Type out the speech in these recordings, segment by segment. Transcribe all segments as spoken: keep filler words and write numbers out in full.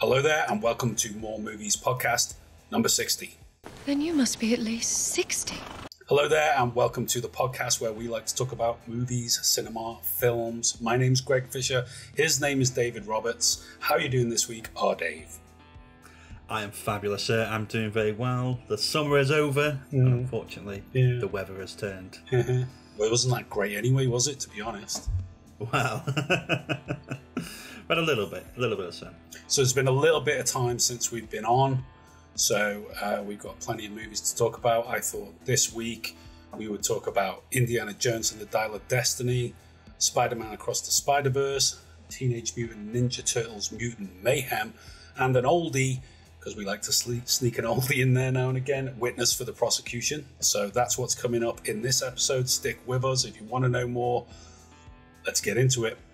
Hello there, and welcome to More Movies Podcast number sixty. Then you must be at least sixty. Hello there, and welcome to the podcast where we like to talk about movies, cinema, films. My name's Greg Fisher. His name is David Roberts. How are you doing this week, R. Dave? I am fabulous, sir. I'm doing very well. The summer is over, mm. and unfortunately, yeah. the weather has turned. Well, it wasn't that great anyway, was it, to be honest? Well, but a little bit, a little bit of sun. So it's been a little bit of time since we've been on. So uh, we've got plenty of movies to talk about. I thought this week we would talk about Indiana Jones and the Dial of Destiny, Spider-Man Across the Spider-Verse, Teenage Mutant Ninja Turtles, Mutant Mayhem, and an oldie, because we like to sneak an oldie in there now and again, Witness for the Prosecution. So that's what's coming up in this episode. Stick with us if you want to know more. Let's get into it.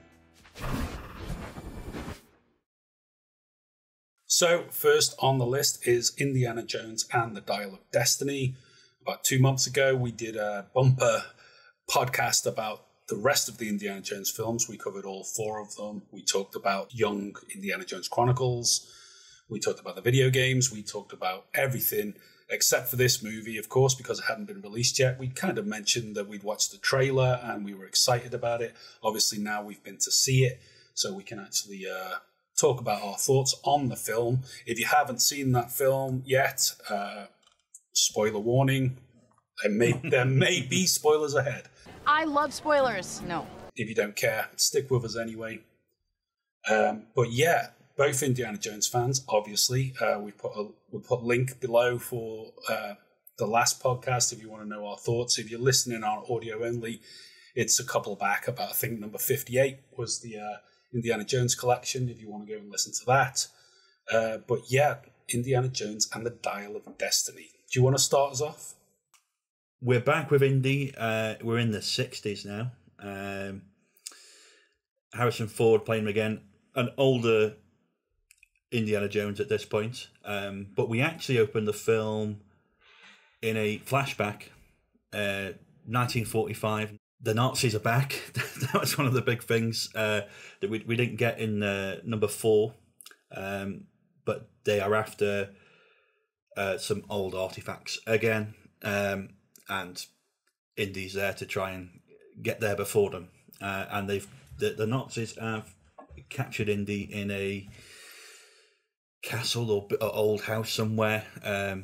So first on the list is Indiana Jones and the Dial of Destiny. About two months ago, we did a bumper podcast about the rest of the Indiana Jones films. We covered all four of them. We talked about Young Indiana Jones Chronicles. We talked about the video games. We talked about everything except for this movie, of course, because it hadn't been released yet. We kind of mentioned that we'd watched the trailer and we were excited about it. Obviously, now we've been to see it, so we can actually uh, talk about our thoughts on the film. If you haven't seen that film yet, uh, spoiler warning, there may, there may be spoilers ahead. I love spoilers. No. If you don't care, stick with us anyway. Um, but yeah, both Indiana Jones fans, obviously. Uh, we put a we put link below for uh, the last podcast if you want to know our thoughts. If you're listening on audio only, it's a couple back. About I think number fifty-eight was the uh, Indiana Jones collection. If you want to go and listen to that, uh, but yeah, Indiana Jones and the Dial of Destiny. Do you want to start us off? We're back with Indy. Uh, we're in the sixties now. Um, Harrison Ford playing him again, an older Indiana Jones at this point, um, but we actually opened the film in a flashback, uh, nineteen forty-five. The Nazis are back. That was one of the big things uh, that we we didn't get in uh, number four, um, but they are after uh, some old artifacts again, um, and Indy's there to try and get there before them, uh, and they've the, the Nazis have captured Indy in a castle or, or old house somewhere, um,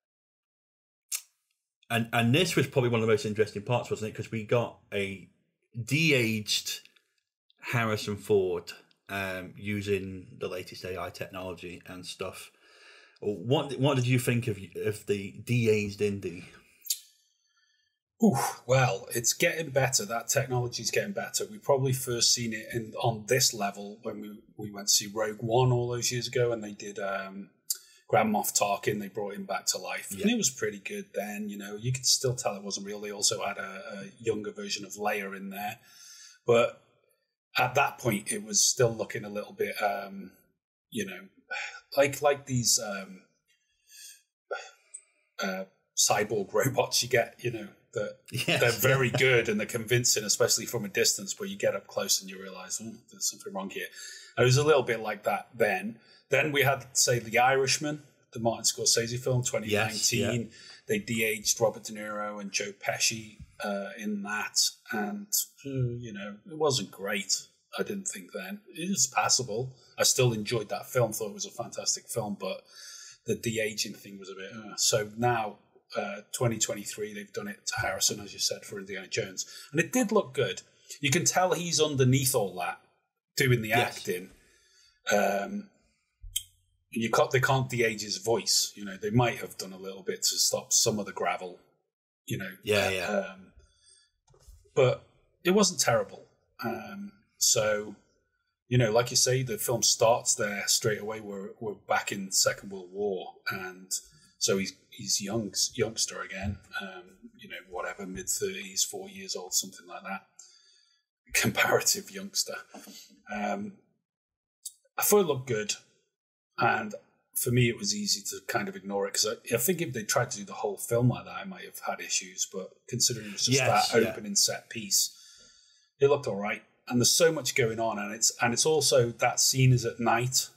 and and this was probably one of the most interesting parts, wasn't it? Because we got a de-aged Harrison Ford um, using the latest A I technology and stuff. What what did you think of of the de-aged Indy? Ooh, well, it's getting better. That technology's getting better. We probably first seen it in, on this level when we, we went to see Rogue One all those years ago, and they did um, Grand Moff Tarkin. They brought him back to life, yeah. And it was pretty good then. You know, you could still tell it wasn't real. They also had a, a younger version of Leia in there, but at that point, it was still looking a little bit, um, you know, like like these um, uh, cyborg robots you get, you know. That yes, they're very yeah. good and they're convincing, especially from a distance, but you get up close and you realise, oh, there's something wrong here. And it was a little bit like that then. Then we had, say, The Irishman, the Martin Scorsese film, twenty nineteen. Yes, yeah. They de-aged Robert De Niro and Joe Pesci uh, in that. And, uh, you know, it wasn't great, I didn't think then. It was passable. I still enjoyed that film, thought it was a fantastic film, but the de-aging thing was a bit... Uh. So now... Uh, twenty twenty-three, they've done it to Harrison, as you said, for Indiana Jones, and it did look good. You can tell he's underneath all that, doing the yes. acting. Um, you can't, they can't de-age his voice. You know, they might have done a little bit to stop some of the gravel. You know, yeah, yeah. Um, but it wasn't terrible. Um, so, you know, like you say, the film starts there straight away. We're we're back in the Second World War, and so he's he's young youngster again. Um, you know, whatever, mid thirties, four years old, something like that. Comparative youngster. Um, I thought it looked good, and for me, it was easy to kind of ignore it because I, I think if they tried to do the whole film like that, I might have had issues. But considering it was just yes, that yeah. opening set piece, it looked all right. And there's so much going on, and it's and it's also that scene is at night,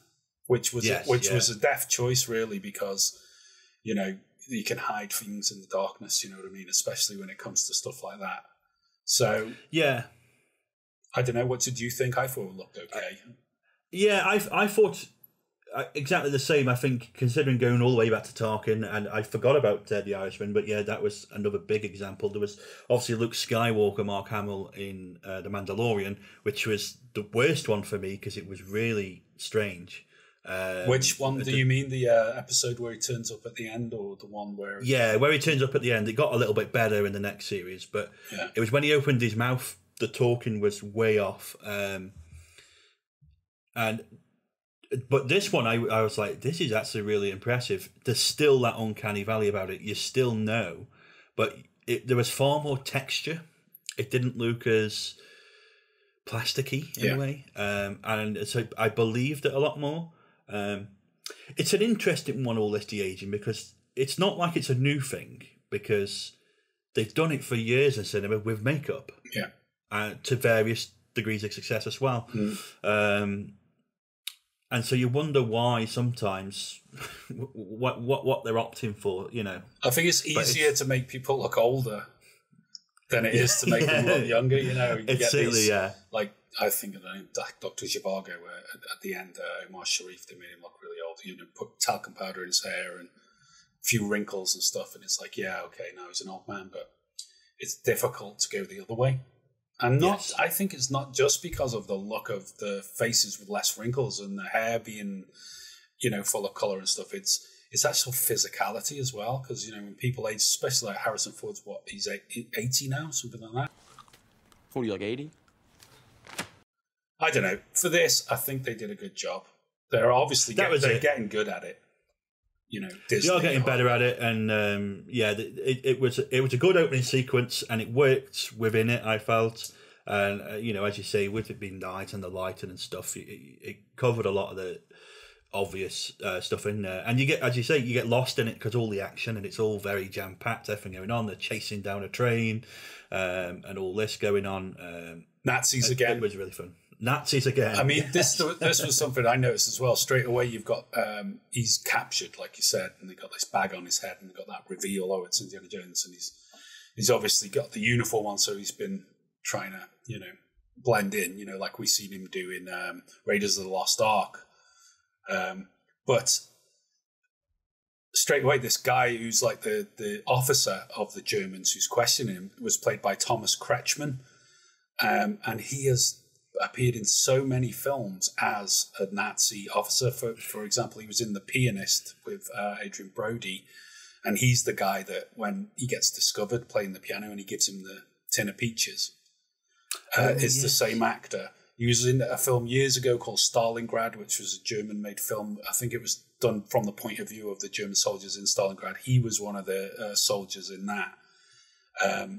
which was yes, a, which yeah. was a deft choice, really, because you know you can hide things in the darkness. You know what I mean, especially when it comes to stuff like that. So yeah, I don't know. What did you think? I thought it looked okay. Yeah, I I thought exactly the same. I think, considering going all the way back to Tarkin, and I forgot about uh, the Irishman, but yeah, that was another big example. There was obviously Luke Skywalker, Mark Hamill in uh, The Mandalorian, which was the worst one for me because it was really strange. Um, Which one do the, you mean? The uh, episode where he turns up at the end, or the one where? Yeah, where he turns up at the end. It got a little bit better in the next series, but yeah. it was when he opened his mouth, the talking was way off. Um, and But this one, I, I was like, this is actually really impressive. There's still that uncanny valley about it. You still know, but it, there was far more texture. It didn't look as plasticky in yeah. a way. Um, and so I believed it a lot more. Um, it's an interesting one, all this de-aging, because it's not like it's a new thing, because they've done it for years in cinema with makeup. Yeah. Uh, to various degrees of success as well. Mm. Um, And so you wonder why sometimes what what what they're opting for, you know. I think it's easier it's, to make people look older than it is to make yeah, them look younger. You know, you it's get silly, these, yeah. Like I think of the name Doctor Zhivago, where at, at the end, uh, Omar Sharif, they made him look really old. You know, put talcum powder in his hair and a few wrinkles and stuff, and it's like, yeah, okay, now he's an old man, but it's difficult to go the other way. And not, yes. I think it's not just because of the look of the faces with less wrinkles and the hair being, you know, full of colour and stuff. It's it's actual physicality as well, because, you know, when people age, especially like Harrison Ford's, what, he's eighty now, something like that? forty, like eighty? I don't know. For this, I think they did a good job. They're obviously get, they're getting good at it. You know, Disney they are getting better at it, and um, yeah, it, it was it was a good opening sequence, and it worked within it. I felt, and uh, you know, as you say, with it being night and the lighting and stuff, it, it covered a lot of the obvious uh, stuff in there. And you get, as you say, you get lost in it because all the action, and it's all very jam packed. Everything going on. They're chasing down a train, um, and all this going on. Um, Nazis it, again. It was really fun. Nazis again. I mean, this this was something I noticed as well. Straight away, you've got um, he's captured, like you said, and they got this bag on his head, and they got that reveal. Oh, it's Indiana Jones, and he's he's obviously got the uniform on, so he's been trying to, you know, blend in, you know, like we seen him do in um, Raiders of the Lost Ark. Um, but straight away, this guy who's like the the officer of the Germans who's questioning him was played by Thomas Kretschmann, um, and he has appeared in so many films as a Nazi officer. For for example, he was in The Pianist with uh, Adrian Brody, and he's the guy that when he gets discovered playing the piano and he gives him the tin of peaches, uh, oh, is yes. the same actor. He was in a film years ago called Stalingrad, which was a German-made film. I think it was done from the point of view of the German soldiers in Stalingrad. He was one of the uh, soldiers in that. Um,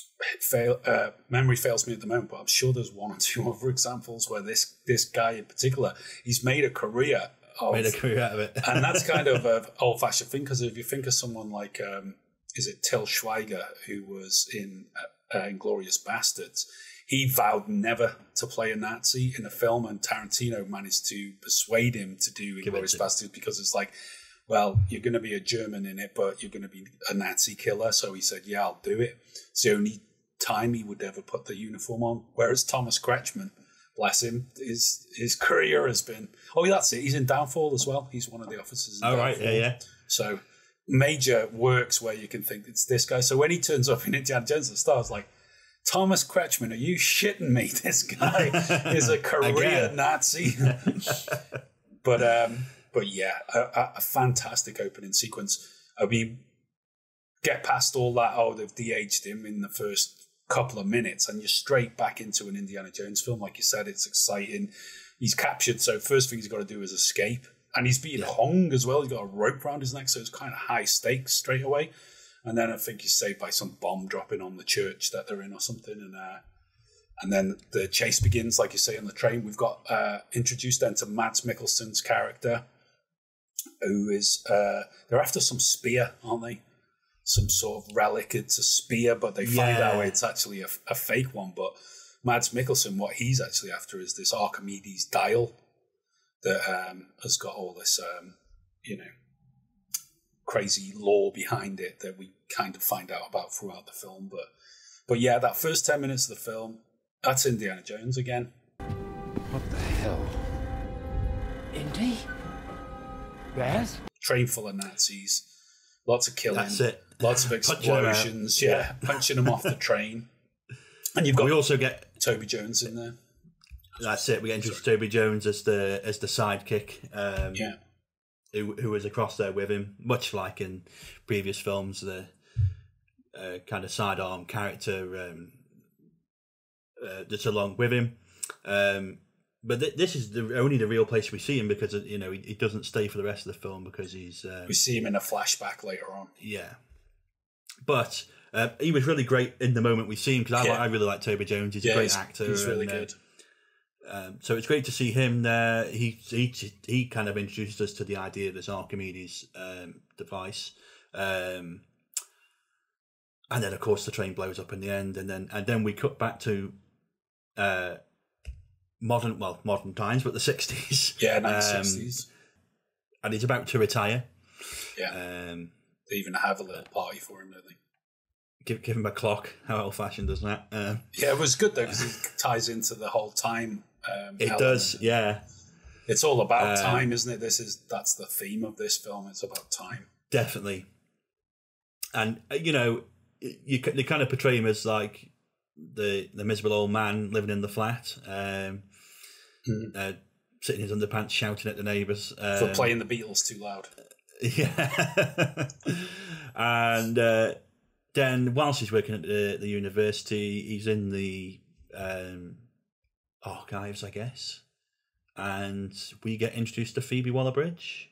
Fail, uh, memory fails me at the moment, but I'm sure there's one or two other examples where this this guy in particular, he's made a career of, made a career out of it, and that's kind of an old-fashioned thing. Because if you think of someone like, um, is it Till Schweiger, who was in uh, Inglourious Bastards, he vowed never to play a Nazi in a film, and Tarantino managed to persuade him to do Inglourious Bastards because it's like, well, you're going to be a German in it, but you're going to be a Nazi killer. So he said, yeah, I'll do it. It's the only time he would ever put the uniform on. Whereas Thomas Kretschmann, bless him, his his career has been... Oh, that's it. He's in Downfall as well. He's one of the officers in oh, Downfall. Right, yeah, yeah. So major works where you can think it's this guy. So when he turns up in Indiana Jones at the start, it's like, Thomas Kretschmann, are you shitting me? This guy is a career Nazi. but... um But yeah, a, a fantastic opening sequence. I mean, get past all that, oh, they've de-aged him in the first couple of minutes, and you're straight back into an Indiana Jones film. Like you said, it's exciting. He's captured, so first thing he's got to do is escape. And he's being yeah. hung as well. He's got a rope around his neck, so it's kind of high stakes straight away. And then I think he's saved by some bomb dropping on the church that they're in or something. And uh, and then the chase begins, like you say, on the train. We've got uh, introduced then to Mads Mikkelsen's character, who is, uh, they're after some spear, aren't they? Some sort of relic. It's a spear, but they find yeah. out it's actually a, a fake one. But Mads Mikkelsen, what he's actually after is this Archimedes dial, that um, has got all this, um, you know, crazy lore behind it that we kind of find out about throughout the film. But, but yeah, that first ten minutes of the film, that's Indiana Jones again. What the hell? Indy? Yes? Train full of Nazis, lots of killing, That's it. lots of explosions, yeah, yeah, punching them off the train. And you've got we also get Toby Jones in there. That's it. We get introduced to Toby Jones as the as the sidekick. Um, yeah, who who was across there with him, much like in previous films, the uh, kind of sidearm character um, uh, that's along with him. Um, but th- this is the only the real place we see him because you know he, he doesn't stay for the rest of the film because he's. Um, we see him in a flashback later on. Yeah, but. Uh, he was really great in the moment we see him because I, yeah. I really like Toby Jones. He's yeah, a great he's, actor. He's really and, good. Uh, um, so it's great to see him there. He he he kind of introduced us to the idea of this Archimedes um, device, um, and then of course the train blows up in the end, and then and then we cut back to uh, modern well modern times, but the sixties. Yeah, nineteen sixties. Um, and he's about to retire. Yeah. Um, they even have a little party for him, don't they? Give, give him a clock. How old-fashioned is that? Um, yeah, it was good, though, because it ties into the whole time um, It element. does, yeah. It's all about um, time, isn't it? This is That's the theme of this film. It's about time. Definitely. And, you know, you they kind of portray him as, like, the, the miserable old man living in the flat, um, mm. uh, sitting in his underpants shouting at the neighbours. Um, For playing the Beatles too loud. Yeah. and... Uh, Then, whilst he's working at the, the university, he's in the um, archives, I guess, and we get introduced to Phoebe Waller-Bridge.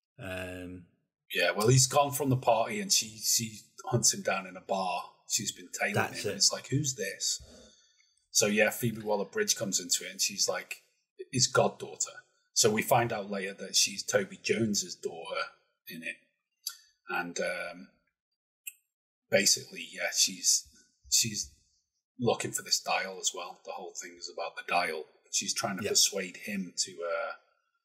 Um, yeah, well, he's gone from the party, and she she hunts him down in a bar. She's been tailing him, it. and it's like, who's this? So yeah, Phoebe Waller-Bridge comes into it, and she's like his goddaughter. So we find out later that she's Toby Jones's daughter in it, and. Um, Basically, yeah, she's she's looking for this dial as well. The whole thing is about the dial. She's trying to yep. persuade him to, uh,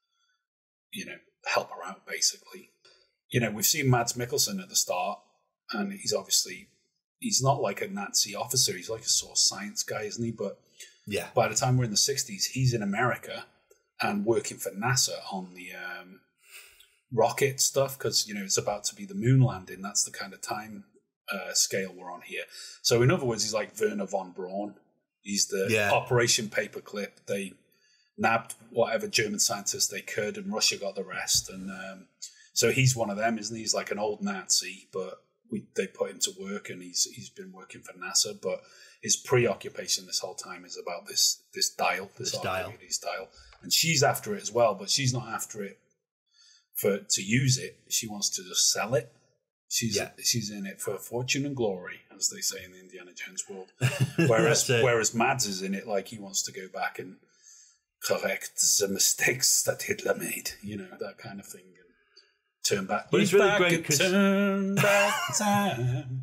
you know, help her out, basically. You know, we've seen Mads Mikkelsen at the start, and he's obviously, he's not like a Nazi officer. He's like a sort of science guy, isn't he? But yeah, by the time we're in the sixties, he's in America and working for NASA on the um, rocket stuff because, you know, it's about to be the moon landing. That's the kind of time Uh, scale we're on here. So in other words, he's like Werner von Braun. He's the yeah. Operation Paperclip. They nabbed whatever German scientists they could, and Russia got the rest. And um, so he's one of them, isn't he? He's like an old Nazi, but we, they put him to work, and he's he's been working for NASA. But his preoccupation this whole time is about this this dial, this, this dial, dial, and she's after it as well. But she's not after it for to use it. She wants to just sell it. She's yeah. she's in it for fortune and glory, as they say in the Indiana Jones world. Whereas whereas Mads is in it like he wants to go back and correct the mistakes that Hitler made, you know, that kind of thing, and turn back. But if it's really I great could cause... turn back time,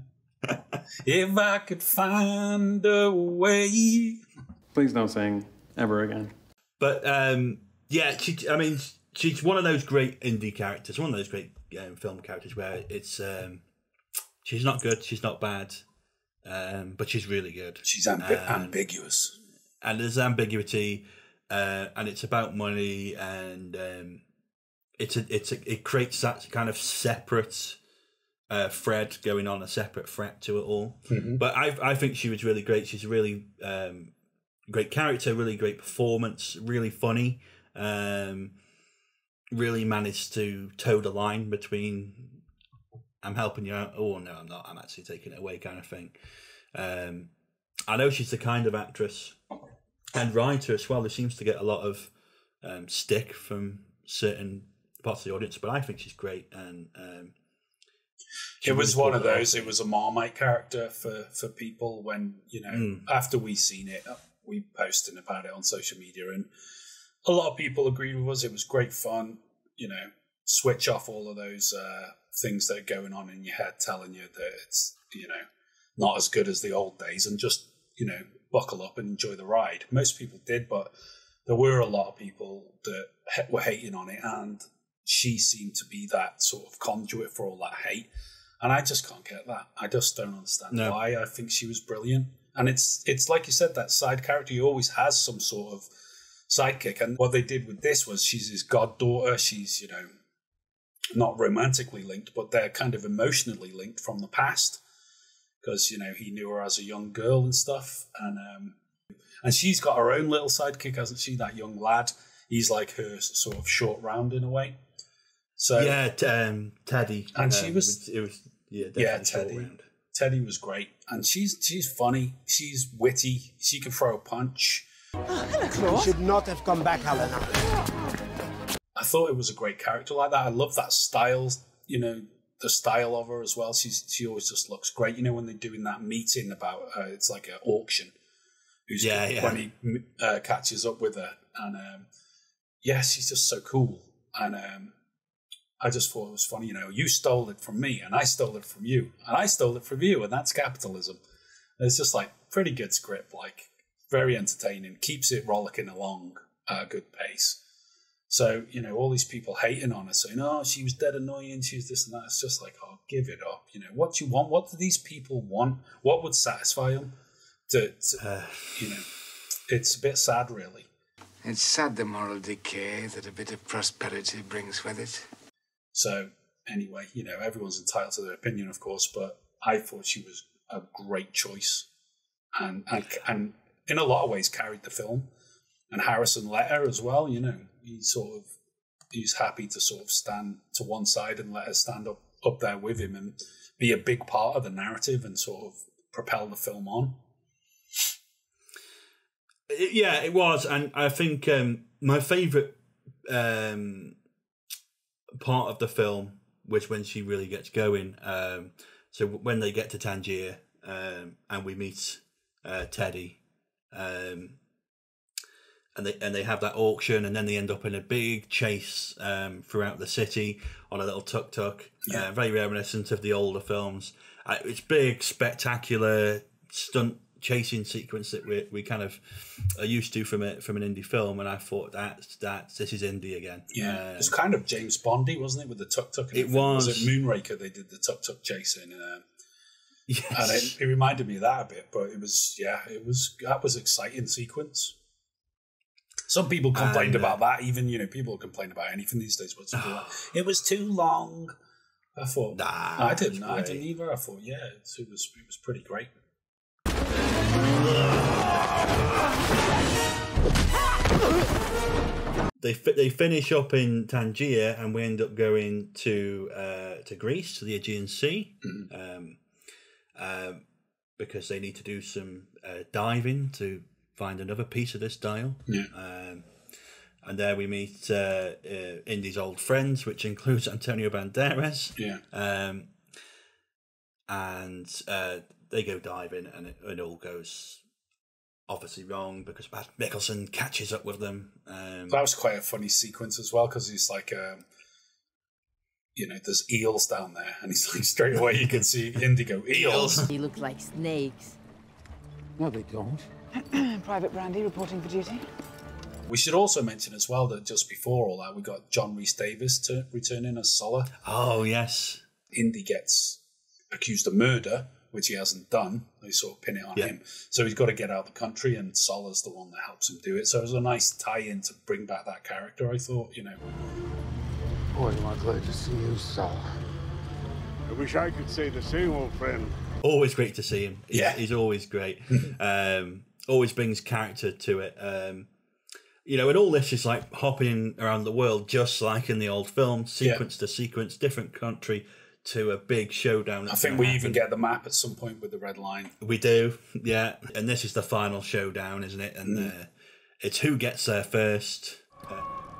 if I could find a way. Please don't sing ever again. But um, yeah, she, I mean, she's one of those great indie characters, one of those great um, film characters where it's um, she's not good, she's not bad, um, but she's really good. She's ambi- um, ambiguous, and there's ambiguity, uh, and it's about money, and um, it's a, it's a, it creates that kind of separate uh, thread going on, a separate threat to it all. Mm-hmm. But I I think she was really great. She's a really um, great character, really great performance, really funny. Um, really managed to toe the line between I'm helping you out, oh no I'm not, I'm actually taking it away kind of thing. Um, I know she's the kind of actress and writer as well who seems to get a lot of um, stick from certain parts of the audience, but I think she's great. And um, it was really one of those, it was a Marmite character for, for people when, you know, mm. after we seen it, we posted about it on social media, and a lot of people agreed with us. It was great fun, you know, switch off all of those uh, things that are going on in your head telling you that it's, you know, not as good as the old days, and just, you know, buckle up and enjoy the ride. Most people did, but there were a lot of people that were hating on it, and she seemed to be that sort of conduit for all that hate. And I just can't get that. I just don't understand no. why. I think she was brilliant. And it's it's like you said, that side character, he always has some sort of sidekick. And what they did with this was she's his goddaughter. She's, you know, not romantically linked, but they're kind of emotionally linked from the past. Because, you know, he knew her as a young girl and stuff. And um, and she's got her own little sidekick, hasn't she? That young lad. He's like her sort of short round in a way. So yeah, t- um, Teddy. And um, she was... It was yeah, yeah Teddy. Teddy was great. And she's she's funny. She's witty. She can throw a punch. Oh, hello, Claude. You should not have come back, Helena. I thought it was a great character like that. I love that style, you know, the style of her as well. She's She always just looks great. You know, when they're doing that meeting about, uh, it's like an auction. Who's yeah, yeah. When he uh, catches up with her. And um, yeah, she's just so cool. And um, I just thought it was funny, you know, you stole it from me and I stole it from you and I stole it from you, and that's capitalism. And it's just like pretty good script, like very entertaining, keeps it rollicking along at a good pace. So, you know, all these people hating on her saying, oh, she was dead annoying, she was this and that. It's just like, oh, give it up. You know, what do you want? What do these people want? What would satisfy them? To, to uh, you know, it's a bit sad, really. It's sad, the moral decay that a bit of prosperity brings with it. So, anyway, you know, everyone's entitled to their opinion, of course, but I thought she was a great choice. And, and, and in a lot of ways carried the film. And Harrison let her as well, you know. He sort of, he's happy to sort of stand to one side and let her stand up, up there with him and be a big part of the narrative and sort of propel the film on. Yeah, it was. And I think um, my favourite um, part of the film was when she really gets going. Um, so when they get to Tangier um, and we meet uh, Teddy, um, and they and they have that auction, and then they end up in a big chase um, throughout the city on a little tuk-tuk. Yeah. Uh, very reminiscent of the older films. Uh, it's big, spectacular stunt chasing sequence that we we kind of are used to from a, from an indie film, and I thought that that this is indie again. Yeah, uh, it was kind of James Bondy, wasn't it, with the tuk-tuk? It was. Was it Moonraker? They did the tuk-tuk chasing, uh, yes. and it, it reminded me of that a bit. But it was, yeah, it was that was exciting sequence. Some people complained and, uh, about that. Even, you know, people complain about anything these days. But like, it was too long. I thought, nah, I didn't. I didn't either. I thought, yeah, it, it was it was pretty great. They they finish up in Tangier, and we end up going to uh, to Greece, to the Aegean Sea, mm-hmm. um, uh, because they need to do some uh, diving to find another piece of this dial. Yeah. Um, and there we meet uh, uh, Indy's old friends, which includes Antonio Banderas. Yeah. Um, and uh, they go diving, and it, it all goes obviously wrong because Matt Mikkelsen catches up with them. Um, that was quite a funny sequence as well, because he's like, um, you know, there's eels down there, and he's like, straight away you can see Indy go, eels. They look like snakes. No, they don't. Private Brandy reporting for duty. We should also mention as well that just before all that, we got John Rhys Davies to returning as Sulla. Oh, yes. Indy gets accused of murder, which he hasn't done. They sort of pin it on yeah. him. So he's got to get out of the country, and Sulla's the one that helps him do it. So it was a nice tie-in to bring back that character, I thought, you know. Boy, am I glad to see you, Sulla. I wish I could say the same, old friend. Always great to see him. He's, yeah. he's always great. um, always brings character to it. Um, you know, and all this is like hopping around the world, just like in the old film, sequence yeah. to sequence, different country to a big showdown. I think we happen. even get the map at some point with the red line. We do, yeah. And this is the final showdown, isn't it? And mm. uh, it's who gets there first. Uh,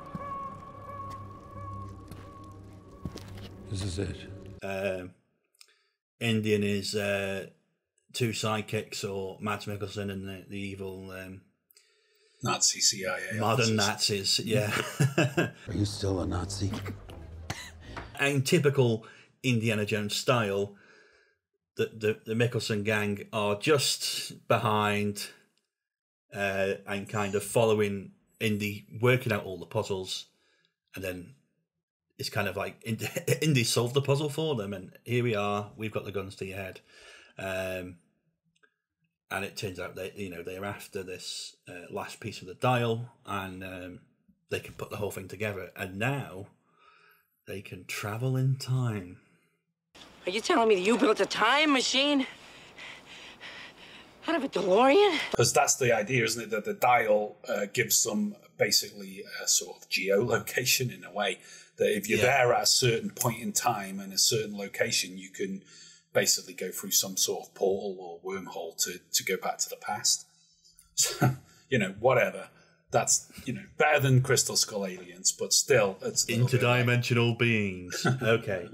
this is it. Um, Indy and his uh, two sidekicks, or Mads Mikkelsen and the, the evil um, Nazi C I A modern Nazis. Yeah. Are you still a Nazi? In typical Indiana Jones style, the the, the Mikkelsen gang are just behind uh, and kind of following Indy working out all the puzzles, and then it's kind of like Indy, Indy solved the puzzle for them, and here we are. We've got the guns to your head, um, and it turns out that you know they're after this uh, last piece of the dial, and um, they can put the whole thing together, and now they can travel in time. Are you telling me that you built a time machine out of a DeLorean? Because that's the idea, isn't it? That the dial uh, gives them basically a sort of geolocation in a way. That if you're yeah. there at a certain point in time and a certain location, you can basically go through some sort of portal or wormhole to, to go back to the past. So, you know, whatever. That's, you know, better than Crystal Skull aliens, but still, it's interdimensional like... beings. Okay.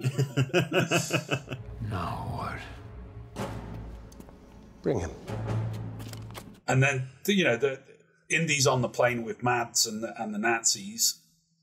Now what? Bring him. And then, you know, the Indy's on the plane with Mads and the, and the Nazis,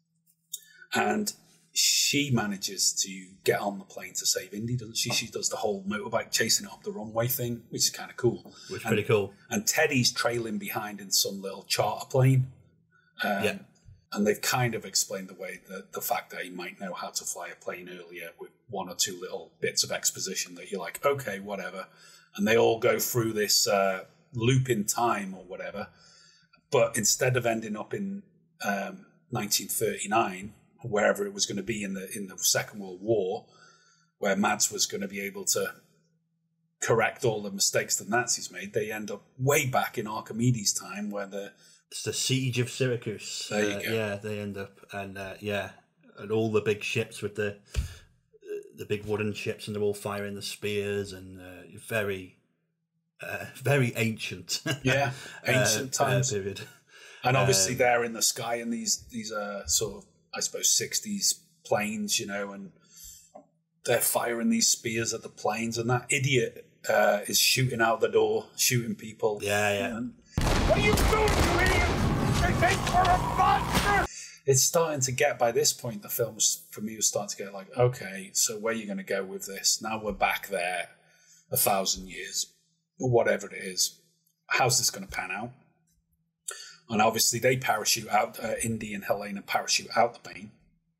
and she manages to get on the plane to save Indy, doesn't she? She does the whole motorbike chasing it up the runway thing, which is kind of cool. Which is and, pretty cool. And Teddy's trailing behind in some little charter plane. Um, yeah. And they've kind of explained away the, the fact that he might know how to fly a plane earlier with one or two little bits of exposition that you're like, okay, whatever. And they all go through this uh, loop in time or whatever. But instead of ending up in um, nineteen thirty-nine, wherever it was going to be in the in the Second World War, where Mads was going to be able to correct all the mistakes the Nazis made, they end up way back in Archimedes' time, where the it's the siege of Syracuse. There you uh, go. Yeah, they end up and uh, yeah, and all the big ships with the the big wooden ships, and they're all firing the spears, and uh, very uh, very ancient. Yeah, ancient uh, times uh, period. And obviously, um, they're in the sky in these these uh, sort of, I suppose, sixties planes, you know, and they're firing these spears at the planes, and that idiot uh, is shooting out the door, shooting people. Yeah, yeah. And what are you doing, you idiot? They think we're a monster! It's starting to get, by this point, the film, was, for me, was starting to get like, okay, so where are you going to go with this? Now we're back there a thousand years, or whatever it is. How's this going to pan out? And obviously they parachute out, uh, Indy and Helena parachute out the plane.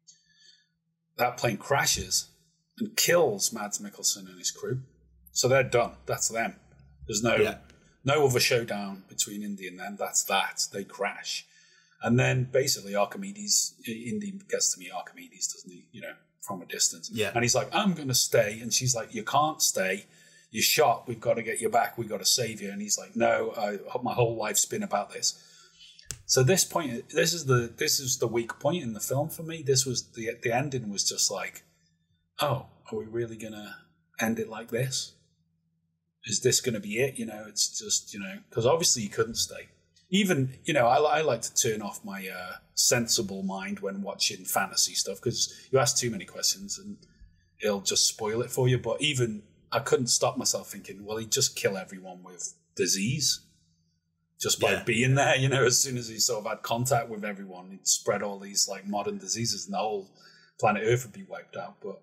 That plane crashes and kills Mads Mikkelsen and his crew. So they're done. That's them. There's no yeah. no other showdown between Indy and them. That's that. They crash. And then basically Archimedes, Indy gets to meet Archimedes, doesn't he? You know, from a distance. Yeah. And he's like, I'm going to stay. And she's like, you can't stay. You're shot. We've got to get you back. We've got to save you. And he's like, no, I, my whole life's been about this. So this point, this is the this is the weak point in the film for me. This was the the ending was just like, oh, are we really gonna end it like this? Is this gonna be it? You know, it's just, you know, because obviously you couldn't stay. Even, you know, I, I like to turn off my uh, sensible mind when watching fantasy stuff, because you ask too many questions and it'll just spoil it for you. But even I couldn't stop myself thinking, well, he'd just kill everyone with disease. Just by yeah. being there, you know, as soon as he sort of had contact with everyone, he'd spread all these like modern diseases and the whole planet Earth would be wiped out. But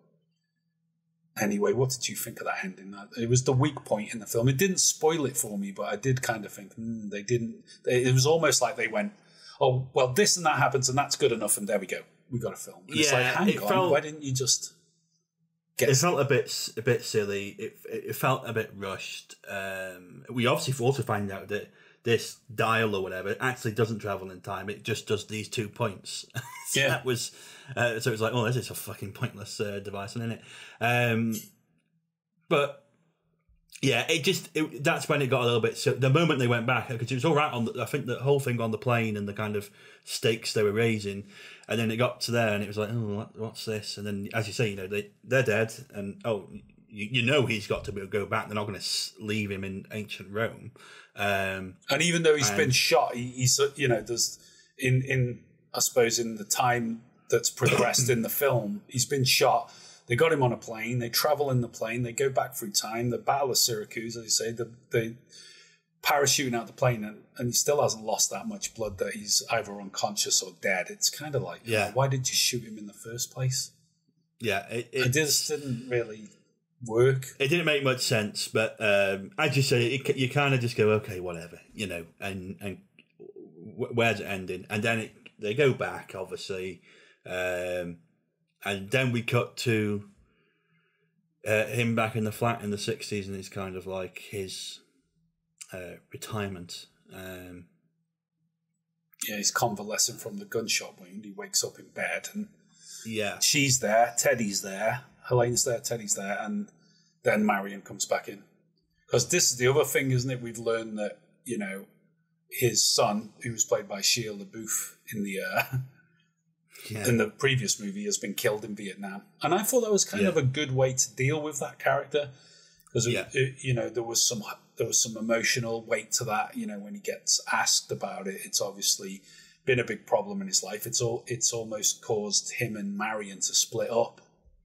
anyway, what did you think of that ending? It was the weak point in the film. It didn't spoil it for me, but I did kind of think, hmm, they didn't. They, it was almost like they went, oh, well, this and that happens and that's good enough. And there we go. We got a film. And yeah, it's like, hang it on, felt, why didn't you just get... It felt a bit a bit silly. It, it felt a bit rushed. Um, we obviously also find out that this dial or whatever actually doesn't travel in time. It just does these two points. so yeah. That was uh, so it was like, oh, this is a fucking pointless uh, device, isn't it? Um, but yeah, it just it, that's when it got a little bit. So the moment they went back, because it was all right on the, I think the whole thing on the plane and the kind of stakes they were raising, and then it got to there and it was like, oh, what, what's this? And then, as you say, you know, they they're dead, and oh, you, you know, he's got to go back. They're not going to leave him in ancient Rome. Um, and even though he's and, been shot, he, he's, you know, there's in, in, I suppose in the time that's progressed in the film, he's been shot. They got him on a plane. They travel in the plane. They go back through time. The Battle of Syracuse, as you say, the, they parachuting out the plane, and, and he still hasn't lost that much blood that he's either unconscious or dead. It's kind of like, yeah. you know, why did you shoot him in the first place? Yeah, it, it just didn't really work. It didn't make much sense, but um, as you say, it, you kind of just go, okay, whatever, you know, and and where's it ending? And then it, they go back, obviously, um, and then we cut to uh, him back in the flat in the sixties, and it's kind of like his uh, retirement. Um, yeah, he's convalescing from the gunshot wound. He wakes up in bed, and yeah, she's there, Teddy's there, Helene's there, Teddy's there, and then Marion comes back in. Because this is the other thing, isn't it? We've learned that, you know, his son, who was played by Shia LaBeouf in the uh, yeah. in the previous movie, has been killed in Vietnam. And I thought that was kind yeah. of a good way to deal with that character. Because, yeah. you know, there was some there was some emotional weight to that. You know, when he gets asked about it, it's obviously been a big problem in his life. It's all it's almost caused him and Marion to split up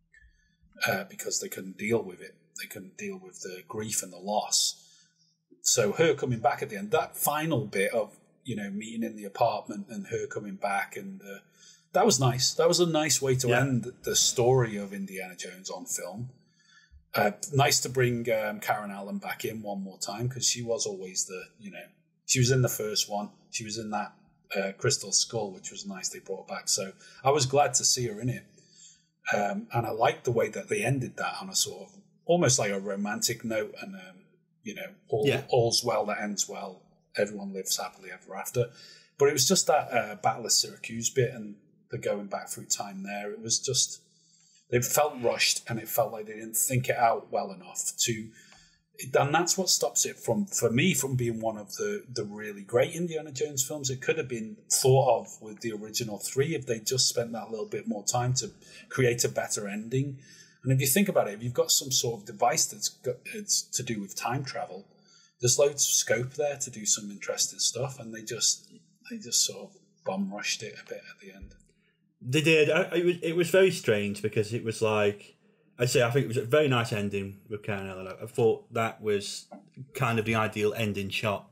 uh, because they couldn't deal with it. They couldn't deal with the grief and the loss. So her coming back at the end, that final bit of, you know, meeting in the apartment and her coming back, and uh, that was nice. That was a nice way to yeah. end the story of Indiana Jones on film. Uh, nice to bring um, Karen Allen back in one more time, because she was always the, you know, she was in the first one. She was in that uh, Crystal Skull, which was nice they brought back. So I was glad to see her in it. Um, and I liked the way that they ended that on a sort of, almost like a romantic note, and um, you know, all, yeah. all's well that ends well. Everyone lives happily ever after. But it was just that uh, Battle of Syracuse bit and the going back through time there. It was just, they felt rushed, and it felt like they didn't think it out well enough to. And that's what stops it from, for me, from being one of the the really great Indiana Jones films. It could have been thought of with the original three if they just spent that little bit more time to create a better ending. And if you think about it, if you've got some sort of device that's got, it's to do with time travel, there's loads of scope there to do some interesting stuff, and they just they just sort of bum rushed it a bit at the end. They did. I, it, was, it was very strange, because it was like, I'd say, I think it was a very nice ending with Karen Allen. I thought that was kind of the ideal ending shot.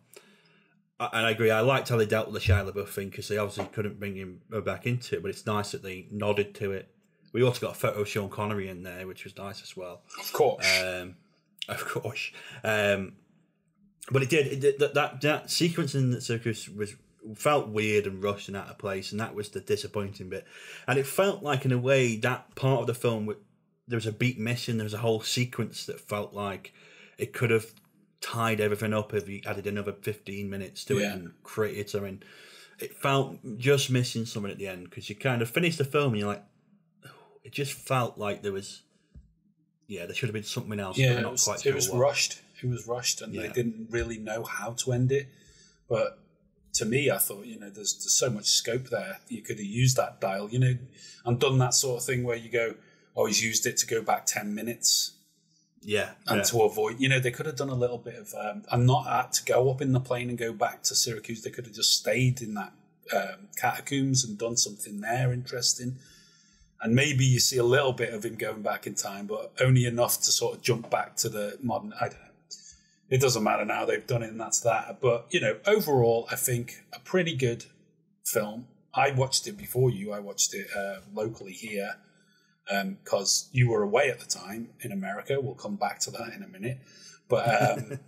And I agree, I liked how they dealt with the Shia LaBeouf thing, because they obviously couldn't bring him back into it, but it's nice that they nodded to it. We also got a photo of Sean Connery in there, which was nice as well. Of course. Um, of course. Um, but it did, it did that, that that sequence in the circus was felt weird and rushed and out of place, and that was the disappointing bit. And it felt like, in a way, that part of the film, there was a beat missing. There was a whole sequence that felt like it could have tied everything up if you added another fifteen minutes to yeah. it and created something. It felt just missing something at the end, because you kind of finished the film and you're like, it just felt like there was, yeah, there should have been something else. Yeah, but not it was, quite sure it was what. rushed. It was rushed, and yeah. they didn't really know how to end it. But to me, I thought, you know, there's, there's so much scope there. You could have used that dial, you know, and done that sort of thing where you go, oh, he's used it to go back ten minutes. Yeah. And yeah. to avoid, you know, they could have done a little bit of, um, and not had to go up in the plane and go back to Syracuse. They could have just stayed in that um, catacombs and done something there interesting. And maybe you see a little bit of him going back in time, but only enough to sort of jump back to the modern, I don't know. It doesn't matter now, they've done it and that's that. But, you know, overall, I think a pretty good film. I watched it before you. I watched it uh, locally here because um, you were away at the time in America. We'll come back to that in a minute. But, um,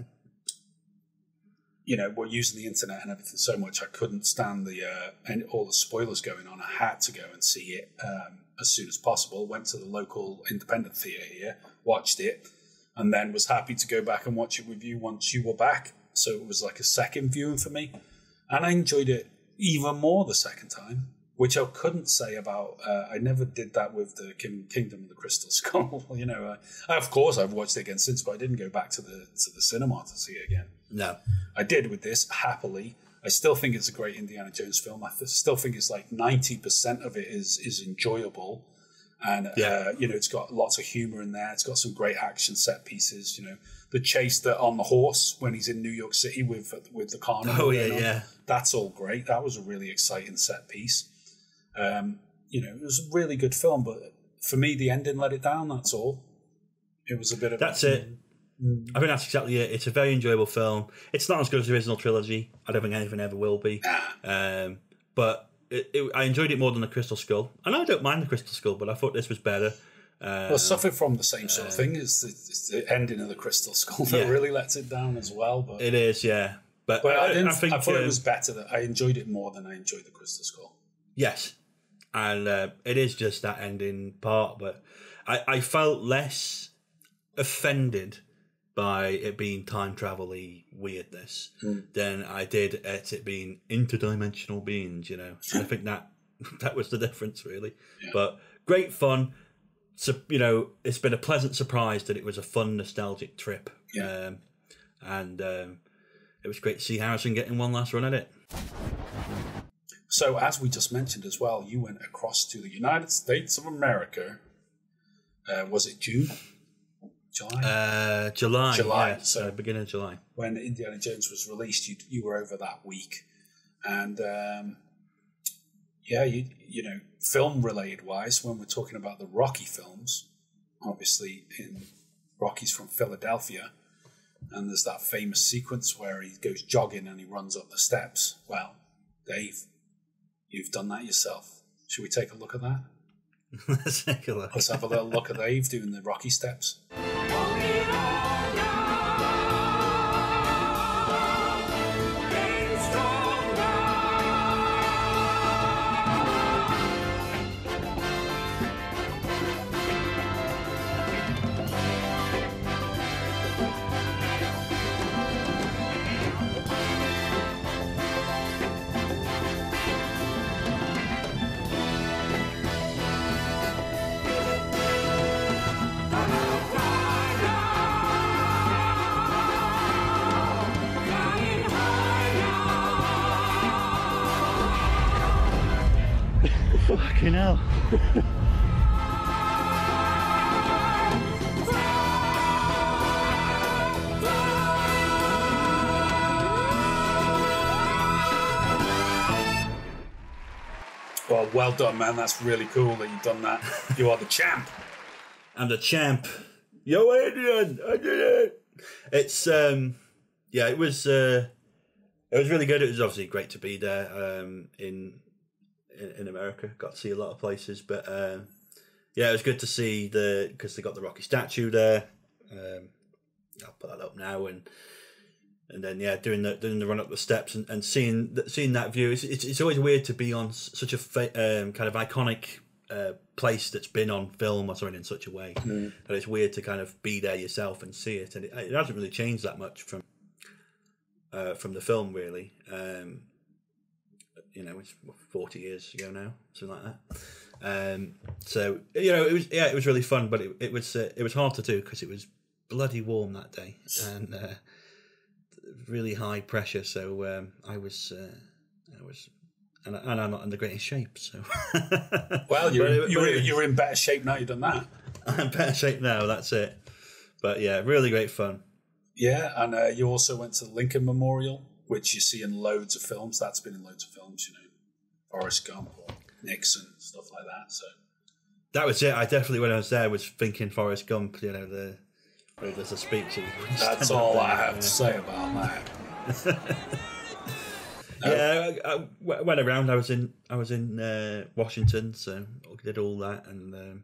you know, we're using the internet and everything so much, I couldn't stand the uh, and all the spoilers going on. I had to go and see it um, as soon as possible. Went to the local independent theatre here, watched it, and then was happy to go back and watch it with you once you were back. So it was like a second viewing for me. And I enjoyed it even more the second time, which I couldn't say about, uh, I never did that with the King, Kingdom of the Crystal Skull. you know, I, of course I've watched it again since, but I didn't go back to the to the cinema to see it again. No. I did with this, happily. I still think it's a great Indiana Jones film. I th- still think it's like ninety percent of it is is enjoyable. And, yeah. uh, you know, it's got lots of humor in there. It's got some great action set pieces, you know. The chase that on the horse when he's in New York City with with the carnival. Oh, yeah, yeah. That's all great. That was a really exciting set piece. Um, you know, it was a really good film, but for me, the ending let it down, that's all. It was a bit of... That's it. Mm. I think that's exactly it. It's a very enjoyable film. It's not as good as the original trilogy. I don't think anything ever will be. um, but it, it, I enjoyed it more than the Crystal Skull. And I don't mind the Crystal Skull, but I thought this was better. Um, well, suffered from the same sort of thing as the, the ending of the Crystal Skull that yeah. really lets it down as well. But it is, yeah. But, but I, I, didn't, I think I thought um, it was better. That I enjoyed it more than I enjoyed the Crystal Skull. Yes, and uh, it is just that ending part, but I, I felt less offended by it being time travel-y weirdness mm. than I did at it being interdimensional beings, you know. And I think that that was the difference, really. Yeah. But great fun. So, you know, it's been a pleasant surprise that it was a fun, nostalgic trip. Yeah. Um, and um, it was great to see Harrison getting one last run at it. So, as we just mentioned as well, you went across to the United States of America. Uh, was it June? July? Uh, July. July. Yeah, so, uh, beginning of July. When Indiana Jones was released, you you were over that week. And, um, yeah, you, you know, film-related wise, when we're talking about the Rocky films, obviously in Rocky's from Philadelphia, and there's that famous sequence where he goes jogging and he runs up the steps. Well, Dave, you've done that yourself. Should we take a look at that? Let's take a look. Let's have a little look at Dave doing the Rocky steps. Fucking hell. Well, well done, man. That's really cool that you've done that. You are the champ. I'm the champ. Yo, Adrian, I did it. It's, um, yeah, it was, uh, it was really good. It was obviously great to be there um, in, in in America. Got to see a lot of places, but um, yeah, it was good to see the because they got the Rocky statue there. Um, I'll put that up now, and and then yeah, doing the doing the run up the steps and, and seeing seeing that view. It's, it's it's always weird to be on such a fa- um, kind of iconic uh, place that's been on film or something in such a way, mm. and it's weird to kind of be there yourself and see it. And it, it hasn't really changed that much from uh, from the film, really. Um, you know, it's forty years ago now, something like that. Um, so you know, it was yeah, it was really fun, but it it was uh, it was hard to do because it was bloody warm that day and uh, really high pressure. So um, I was uh, I was, and, and I'm not in the greatest shape. So well, you're it, you're you're in better shape now. You've done that. I'm in better shape now. That's it. But yeah, really great fun. Yeah, and uh, you also went to the Lincoln Memorial, which you see in loads of films. That's been in loads of films, you know, Forrest Gump or Nixon, stuff like that. So that was it. I definitely, when I was there, was thinking Forrest Gump. You know, the where there's a speech. That's all I have to say about that. Yeah, I, I went around. I was in, I was in uh, Washington, so I did all that and um,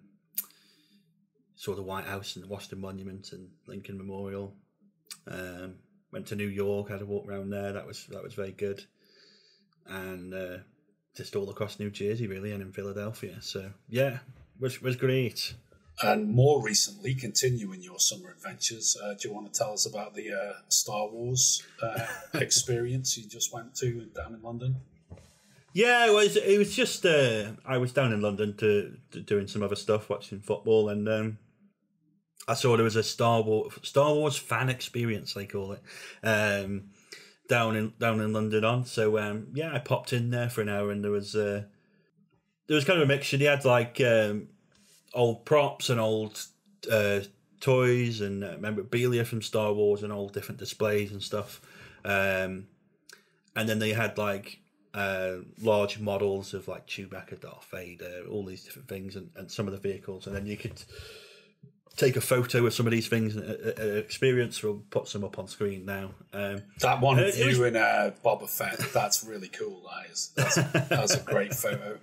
saw the White House and the Washington Monument and Lincoln Memorial. Um, went to New York, had a walk around there. That was that was very good, and uh, just all across New Jersey, really, and in Philadelphia. So yeah, was was great. And more recently, continuing your summer adventures, uh, do you want to tell us about the uh, Star Wars uh, experience you just went to down in London? Yeah, it was. It was just uh, I was down in London to, to doing some other stuff, watching football, and um, I saw there was a Star Wars Star Wars fan experience, they call it, um, down in down in London. On so um, yeah, I popped in there for an hour, and there was uh, there was kind of a mixture. They had like um, old props and old uh, toys and uh, memorabilia from Star Wars and all different displays and stuff, um, and then they had like. Uh, large models of like Chewbacca, Darth Vader, all these different things, and, and some of the vehicles, and then you could take a photo of some of these things and uh, uh, experience. We'll put some up on screen now. Um, that one of you was... in uh, Boba Fett, that's really cool. That is, that's, that's a great photo.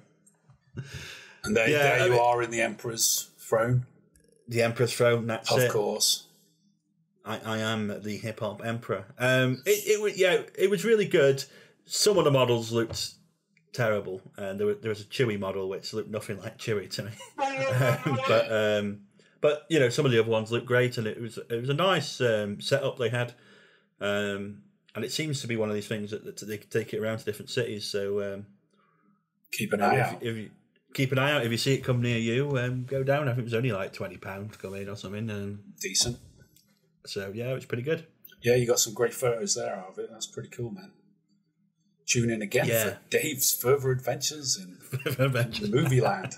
And there, yeah, there I you mean, are in the Emperor's throne. The Emperor's throne. That's of it. course. I, I am the hip hop emperor. Um, it, it was yeah, it was really good. Some of the models looked terrible, and there, were, there was a Chewie model which looked nothing like Chewie to me. um, but um, but you know, some of the other ones looked great, and it was it was a nice um, setup they had. Um, and it seems to be one of these things that, that they can take it around to different cities. So um, keep an eye if, out. If you, keep an eye out. If you see it come near you, um, go down. I think it was only like twenty pounds to come in or something. And decent. So yeah, it was pretty good. Yeah, you got some great photos there out of it. That's pretty cool, man. Tune in again yeah. for Dave's further adventures in further adventures. Movie Land.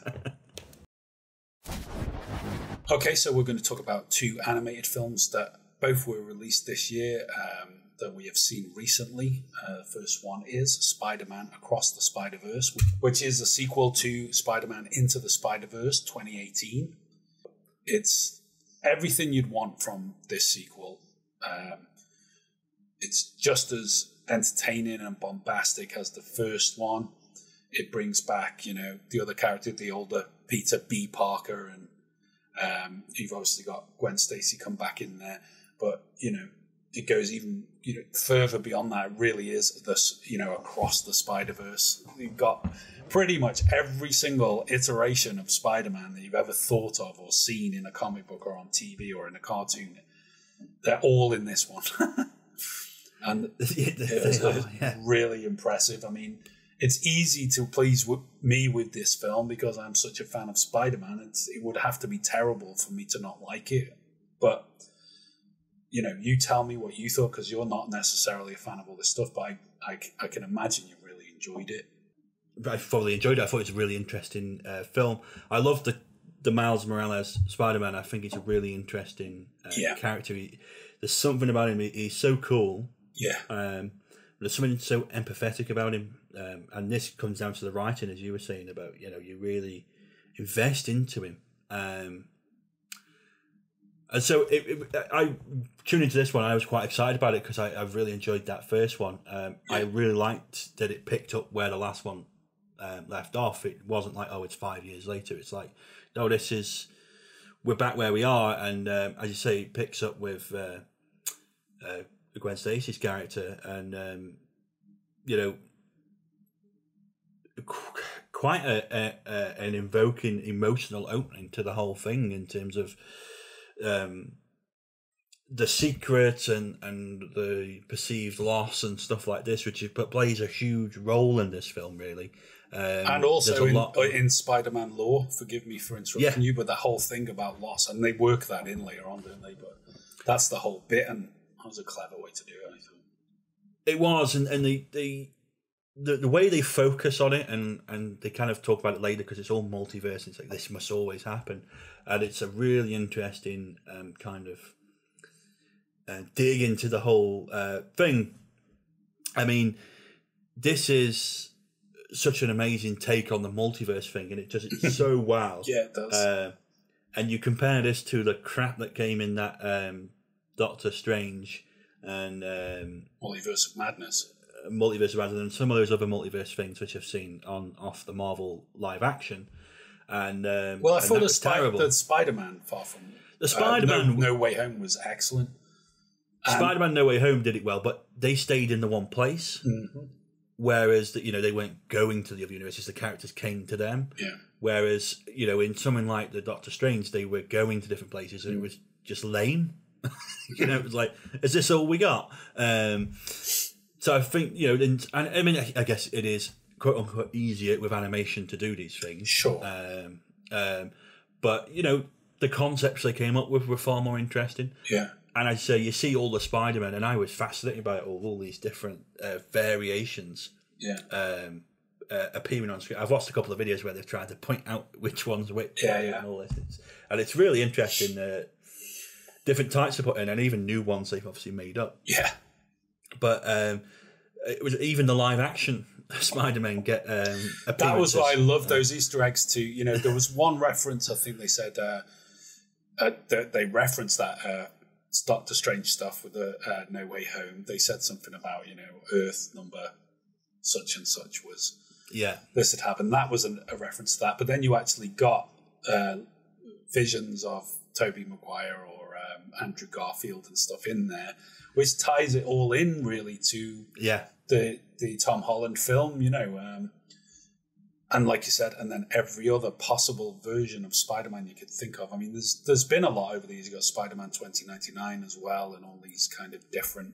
Okay, so we're going to talk about two animated films that both were released this year um, that we have seen recently. Uh, the first one is Spider-Man Across the Spider-Verse, which is a sequel to Spider-Man Into the Spider-Verse twenty eighteen. It's everything you'd want from this sequel. Um, it's just as entertaining and bombastic as the first one. It brings back, you know, the other character, the older Peter B. Parker, and um, you've obviously got Gwen Stacy come back in there. But, you know, it goes even, you know, further beyond that. It really is this, you know, across the Spider-Verse. You've got pretty much every single iteration of Spider-Man that you've ever thought of or seen in a comic book or on T V or in a cartoon. They're all in this one. And it's are, yeah. really impressive. I mean, it's easy to please w- me with this film because I'm such a fan of Spider-Man. It's, it would have to be terrible for me to not like it. But, you know, you tell me what you thought, because you're not necessarily a fan of all this stuff, but I, I, I can imagine you really enjoyed it. I thoroughly enjoyed it. I thought it was a really interesting uh, film. I love the the Miles Morales Spider-Man. I think he's a really interesting uh, yeah. character. He, there's something about him. He, he's so cool. Yeah. Um, there's something so empathetic about him. Um, and this comes down to the writing, as you were saying, about, you know, you really invest into him. Um, and so it, it, I tuned into this one. I was quite excited about it because I, I really enjoyed that first one. Um, yeah. I really liked that it picked up where the last one um, left off. It wasn't like, oh, it's five years later. It's like, no, this is, we're back where we are. And um, as you say, it picks up with uh, uh, Gwen Stacy's character, and um, you know, qu- quite a, a, a an invoking, emotional opening to the whole thing in terms of um, the secret and and the perceived loss and stuff like this, which is, but plays a huge role in this film, really. Um, and also in, lot... in Spider-Man lore, forgive me for interrupting yeah. you, but the whole thing about loss, and they work that in later on, don't they? But that's the whole bit, and that was a clever way to do it, I thought. It was, and, and the, the the the way they focus on it, and, and they kind of talk about it later because it's all multiverse. It's like, this must always happen, and it's a really interesting um, kind of uh, dig into the whole uh, thing. I mean, this is such an amazing take on the multiverse thing, and it does it so well. Yeah, it does. Uh, and you compare this to the crap that came in that um, Doctor Strange and um, Multiverse of Madness. Multiverse of Madness and some of those other multiverse things which I've seen on off the Marvel live action. And um, well, I and thought the, Sp- the Spider-Man Far From the Spider-Man uh, no, no Way Home was excellent. Um, Spider-Man No Way Home did it well, but they stayed in the one place. Mm-hmm. Whereas that, you know, they weren't going to the other universes; the characters came to them. Yeah. Whereas, you know, in something like the Doctor Strange, they were going to different places, and mm. it was just lame. You know, it was like, is this all we got? Um, so I think, you know, and, and I mean, I guess it is quote unquote easier with animation to do these things. Sure. Um, um, but you know, the concepts they came up with were far more interesting. Yeah. And I say, you see all the Spider-Man, and I was fascinated by it all, all these different uh, variations yeah. um, uh, appearing on screen. I've watched a couple of videos where they've tried to point out which one's which. Yeah, yeah. And all this. It's, and it's really interesting, uh, different types to put in, and even new ones they've obviously made up. Yeah. But um, it was even the live-action Spider-Man get um, appearances. That was why I love those Easter eggs too. You know, there was one reference, I think they said, uh, uh, they, they referenced that uh, Doctor Strange stuff with the uh, No Way Home. They said something about, you know, Earth number such and such was yeah this had happened. That was an, a reference to that. But then you actually got uh, visions of Tobey Maguire or um, Andrew Garfield and stuff in there, which ties it all in really to yeah the the Tom Holland film, you know. Um, and like you said, and then every other possible version of Spider-Man you could think of. I mean, there's there's been a lot over the years. You've got Spider-Man twenty ninety-nine as well, and all these kind of different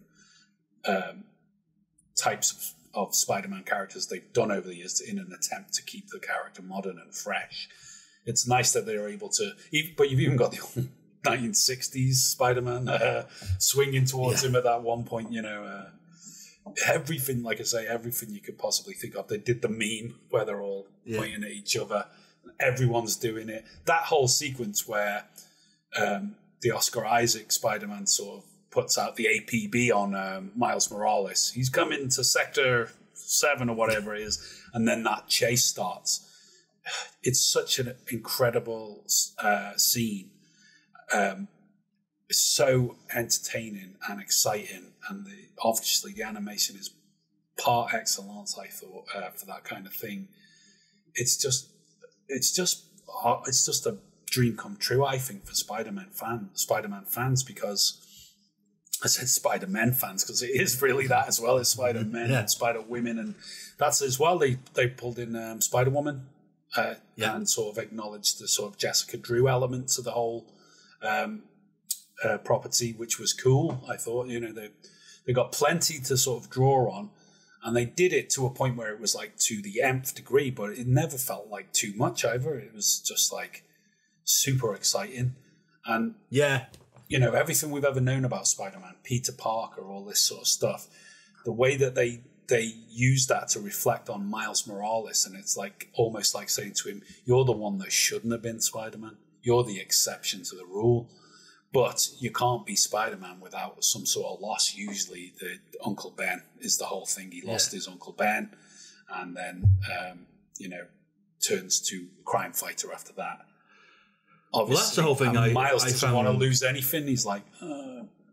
um, types of, of Spider-Man characters they've done over the years in an attempt to keep the character modern and fresh. It's nice that they're able to, but you've even got the old nineteen sixties Spider-Man uh, swinging towards yeah. him at that one point, you know. Uh, everything, like I say, everything you could possibly think of. They did the meme where they're all yeah. pointing at each other. Everyone's doing it. That whole sequence where um, the Oscar Isaac Spider-Man sort of puts out the A P B on um, Miles Morales. He's coming to Sector seven or whatever it is, and then that chase starts. It's such an incredible uh, scene. Um, it's so entertaining and exciting, and the, obviously the animation is par excellence. I thought uh, for that kind of thing, it's just, it's just, it's just a dream come true. I think for Spider-Man fans, Spider-Man fans, because I said Spider-Man fans because it is really that as well as Spider-Men yeah. and Spider-Women, and that's as well. They they pulled in um, Spider-Woman. Uh, yeah. And sort of acknowledged the sort of Jessica Drew element to the whole um, uh, property, which was cool. I thought, you know, they they got plenty to sort of draw on, and they did it to a point where it was like to the nth degree, but it never felt like too much either. It was just like super exciting, and yeah, you know, everything we've ever known about Spider-Man, Peter Parker, all this sort of stuff. The way that they they use that to reflect on Miles Morales, and it's like almost like saying to him, you're the one that shouldn't have been Spider-Man. You're the exception to the rule. But you can't be Spider-Man without some sort of loss. Usually the Uncle Ben is the whole thing. He lost yeah. his Uncle Ben, and then, um, you know, turns to crime fighter after that. Obviously, well, that's the whole thing. I, Miles I doesn't found... want to lose anything. He's like, uh,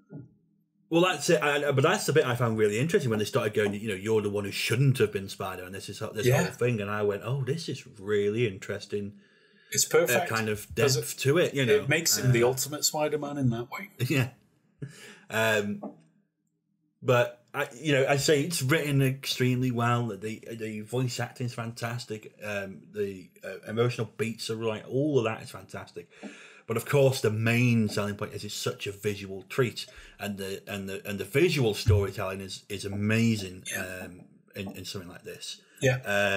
well, that's it. I, but that's the bit I found really interesting when they started going, you know, you're the one who shouldn't have been Spider, and this is this yeah. whole thing. And I went, oh, this is really interesting. It's perfect. Uh, kind of depth it, to it, you know. It makes him uh, the ultimate Spider-Man in that way. Yeah. Um, but, I, you know, I say it's written extremely well. The the voice acting is fantastic. Um, the uh, emotional beats are right. All of that is fantastic. But of course, the main selling point is it's such a visual treat, and the and the and the visual storytelling is is amazing yeah. um, in in something like this. Yeah,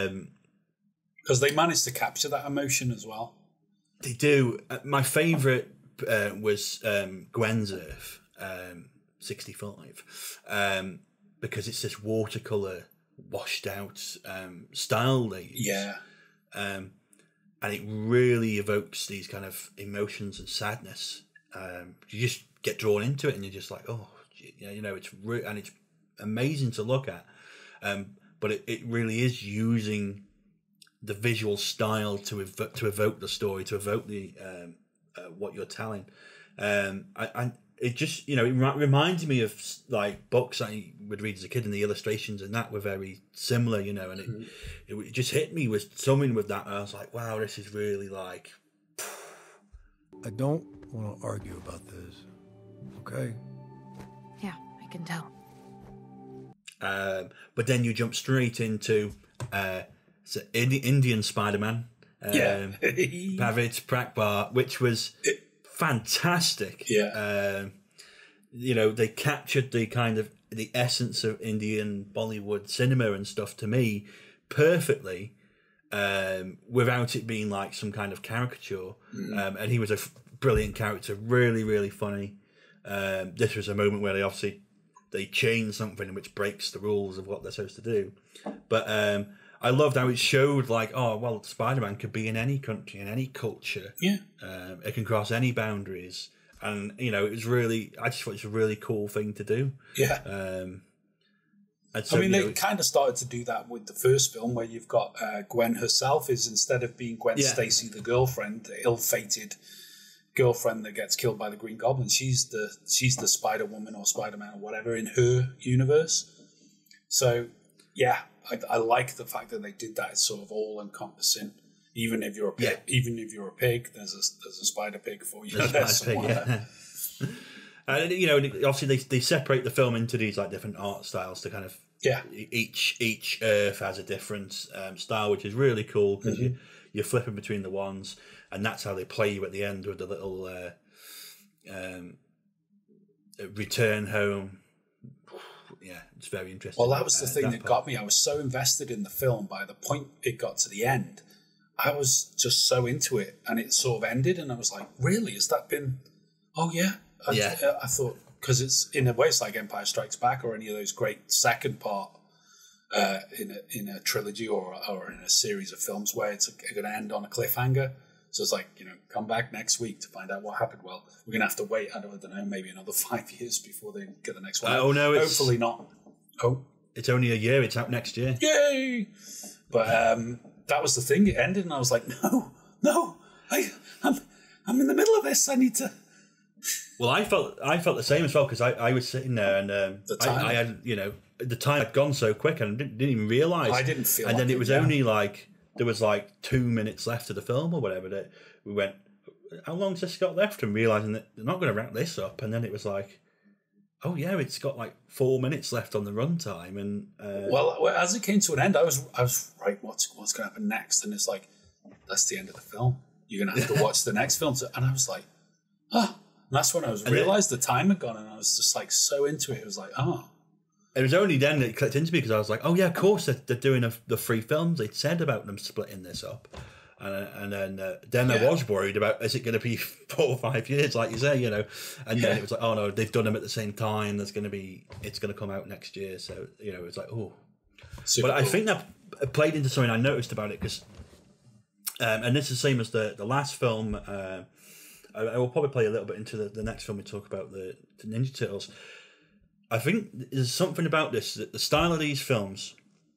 because um, they managed to capture that emotion as well. They do. Uh, my favourite uh, was um, Gwen's Earth um, sixty-five, um, because it's this watercolor washed out um, style they use. Yeah. Um, And it really evokes these kind of emotions and sadness. Um, you just get drawn into it, and you're just like, oh, yeah, you know, it's re- and it's amazing to look at. Um, but it, it really is using the visual style to ev- to evoke the story, to evoke the um, uh, what you're telling. Um, I, I it just, you know, it re- reminds me of like books I would read as a kid, and the illustrations and that were very similar, you know, and it, mm. it, it just hit me with something with that. And I was like, wow, this is really like. I don't want to argue about this, okay? Yeah, I can tell. Um, but then you jump straight into uh, so Indi- Indian Spider-Man, um, yeah, Pavid Prakbar, which was. It, fantastic. Yeah. Um, you know, they captured the kind of the essence of Indian Bollywood cinema and stuff to me perfectly, um, without it being like some kind of caricature. Mm. Um, and he was a f- brilliant character, really, really funny. Um, this was a moment where they obviously they changed something which breaks the rules of what they're supposed to do. But um, I loved how it showed, like, oh, well, Spider-Man could be in any country, in any culture. Yeah. Um, it can cross any boundaries. And, you know, it was really, I just thought it was a really cool thing to do. Yeah. Um, and so, I mean, they know, kind of started to do that with the first film, where you've got uh, Gwen herself is, instead of being Gwen yeah. Stacy, the girlfriend, the ill-fated girlfriend that gets killed by the Green Goblin, she's the she's the Spider-Woman or Spider-Man or whatever in her universe. So, yeah. I, I like the fact that they did that. It's sort of all-encompassing. Even if you're a pig, yeah. even if you're a pig, there's a there's a spider pig for you. There's a spider pig, yeah. And you know, obviously they they separate the film into these like different art styles to kind of yeah. Each each Earth has a different um, style, which is really cool because mm-hmm. you you're flipping between the ones, and that's how they play you at the end with the little uh, um, return home. Yeah, it's very interesting. Well, that was the uh, thing that, that got me. I was so invested in the film by the point it got to the end. I was just so into it, and it sort of ended, and I was like, really? Has that been... Oh, yeah. I, yeah. I, I thought, because it's, in a way, it's like Empire Strikes Back or any of those great second part uh, in, a, in a trilogy or, or in a series of films where it's going to end on a cliffhanger. So it's like, you know, come back next week to find out what happened. Well, we're going to have to wait, I don't, I don't know, maybe another five years before they get the next one. Uh, oh, no. It's, Hopefully not. Oh. It's only a year. It's out next year. Yay! But um, that was the thing. It ended, and I was like, no, no, I, I'm, I'm in the middle of this. I need to... Well, I felt I felt the same as well because I, I was sitting there and um, the time. I, I had, you know, the time had gone so quick and I didn't, didn't even realise. I didn't feel And like then it was yeah. only like, there was like two minutes left of the film or whatever that we went, how long's this got left? And realising that they're not going to wrap this up. And then it was like, oh yeah, it's got like four minutes left on the runtime. And uh, well, as it came to an end, I was I was right. What's what's going to happen next? And it's like, that's the end of the film. You're going to have to watch the next film. And I was like, ah. Oh. And that's when I was realised the time had gone, and I was just like so into it. It was like, oh. It was only then that it clicked into me because I was like, oh yeah, of course they're, they're doing a, the three films. They'd said about them splitting this up, and and then uh, then yeah. I was worried about is it going to be four or five years, like you say, you know. And yeah. then it was like, oh no, they've done them at the same time. There's going to be it's going to come out next year, so you know, it was like, oh. Super but cool. I think that played into something I noticed about it because, um, and it's the same as the the last film. Uh, I will probably play a little bit into the, the next film we talk about, the, the Ninja Turtles. I think there's something about this, that the style of these films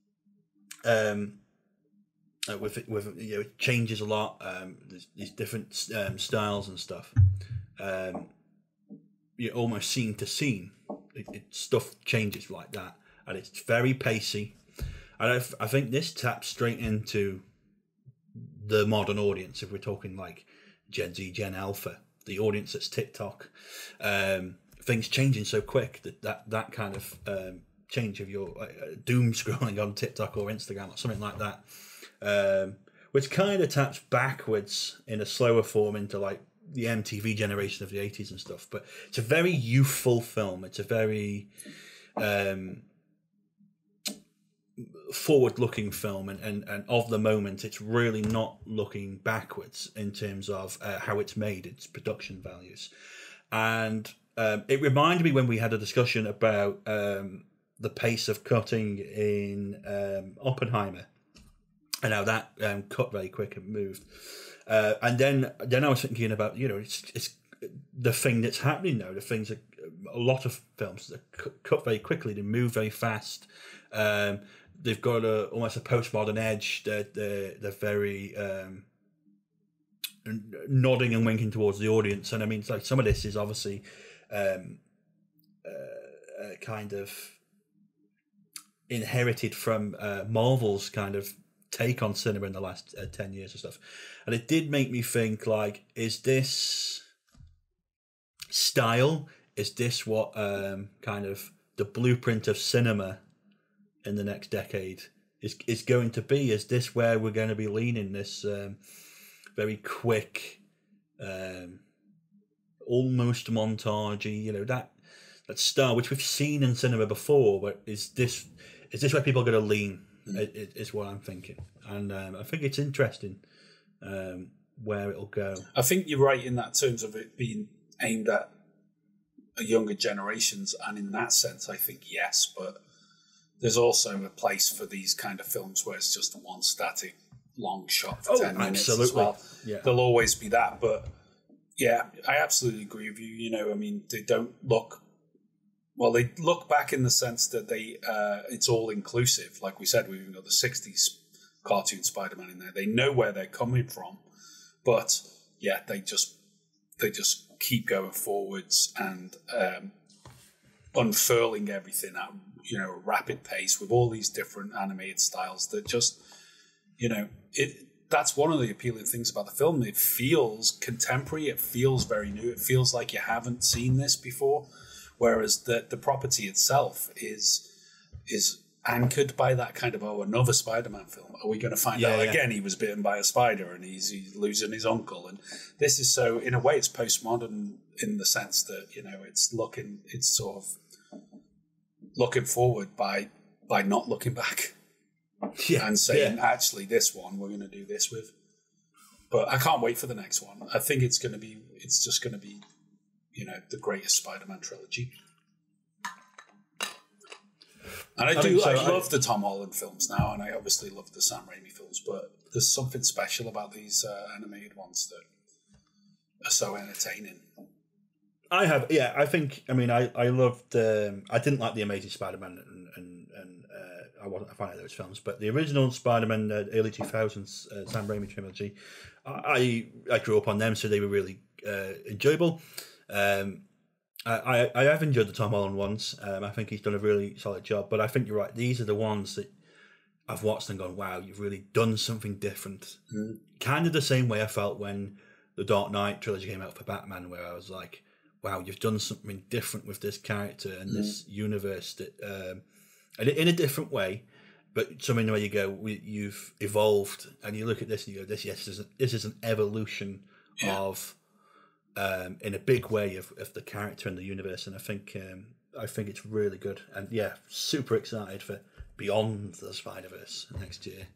um, uh, with, with you know, it changes a lot. Um, there's these different um, styles and stuff. Um, you almost scene to scene, it, it, stuff changes like that. And it's very pacey. And I, I think this taps straight into the modern audience, if we're talking like Gen Z, Gen Alpha, the audience that's TikTok, um, things changing so quick that that, that kind of um, change of your uh, doom scrolling on TikTok or Instagram or something like that, um, which kind of taps backwards in a slower form into like the M T V generation of the eighties and stuff. But it's a very youthful film. It's a very um, forward-looking film, and, and, and of the moment, it's really not looking backwards in terms of uh, how it's made, its production values. And um, it reminded me when we had a discussion about um, the pace of cutting in um, Oppenheimer, and how that um, cut very quick and moved. Uh, and then then I was thinking about, you know, it's, it's the thing that's happening now. The things that a lot of films that cut very quickly, they move very fast. Um, they've got a almost a postmodern edge. They're they're, they're very um, nodding and winking towards the audience. And I mean, like some of this is obviously um, uh, uh, kind of inherited from uh, Marvel's kind of take on cinema in the last uh, ten years or stuff. And it did make me think, like, is this style, is this what um, kind of the blueprint of cinema in the next decade is is going to be? Is this where we're going to be leaning, this um, very quick, um, almost montagey, you know, that that style which we've seen in cinema before, but is this is this where people are going to lean? Mm. It, it, is what I'm thinking. And um, I think it's interesting um, where it'll go. I think you're right in that terms of it being aimed at younger generations, and in that sense I think yes, but there's also a place for these kind of films where it's just one static long shot for oh, ten minutes absolutely. as well. Yeah. There'll always be that, but yeah, I absolutely agree with you. You know, I mean, they don't look, well, they look back in the sense that they uh, it's all inclusive. Like we said, we've even got the sixties cartoon Spider-Man in there. They know where they're coming from, but yeah, they just they just keep going forwards and um, unfurling everything at, you know, a rapid pace with all these different animated styles that just, you know, it that's one of the appealing things about the film. It feels contemporary. It feels very new. It feels like you haven't seen this before. Whereas the the property itself is is anchored by that kind of, oh, another Spider-Man film. Are we going to find Yeah, out yeah. again he was bitten by a spider and he's, he's losing his uncle? And this is so, in a way, it's postmodern in the sense that, you know, it's looking, it's sort of looking forward by by not looking back. Yeah, and saying, yeah. actually, this one we're going to do this with. But I can't wait for the next one. I think it's going to be, it's just going to be, you know, the greatest Spider-Man trilogy. And I, I do, so. I I, love the Tom Holland films now, and I obviously love the Sam Raimi films, but there's something special about these uh, animated ones that are so entertaining. I have, yeah, I think, I mean, I, I loved, um, I didn't like The Amazing Spider-Man and, and, and uh, I wasn't a fan of those films, but the original Spider-Man, uh, early two thousands, uh, Sam Raimi trilogy, I, I grew up on them, so they were really uh, enjoyable. Um, I, I have enjoyed the Tom Holland ones. Um, I think he's done a really solid job. But I think you're right. These are the ones that I've watched and gone, wow, you've really done something different. Mm. Kind of the same way I felt when the Dark Knight trilogy came out for Batman, where I was like, wow, you've done something different with this character and mm. this universe, that, um, and in a different way, but something where you go, we, you've evolved, and you look at this and you go, this, yes, this is, this is an evolution yeah. of... Um, in a big way of, of the character and the universe, and I think um, I think it's really good, and yeah, super excited for Beyond the Spider-Verse next year.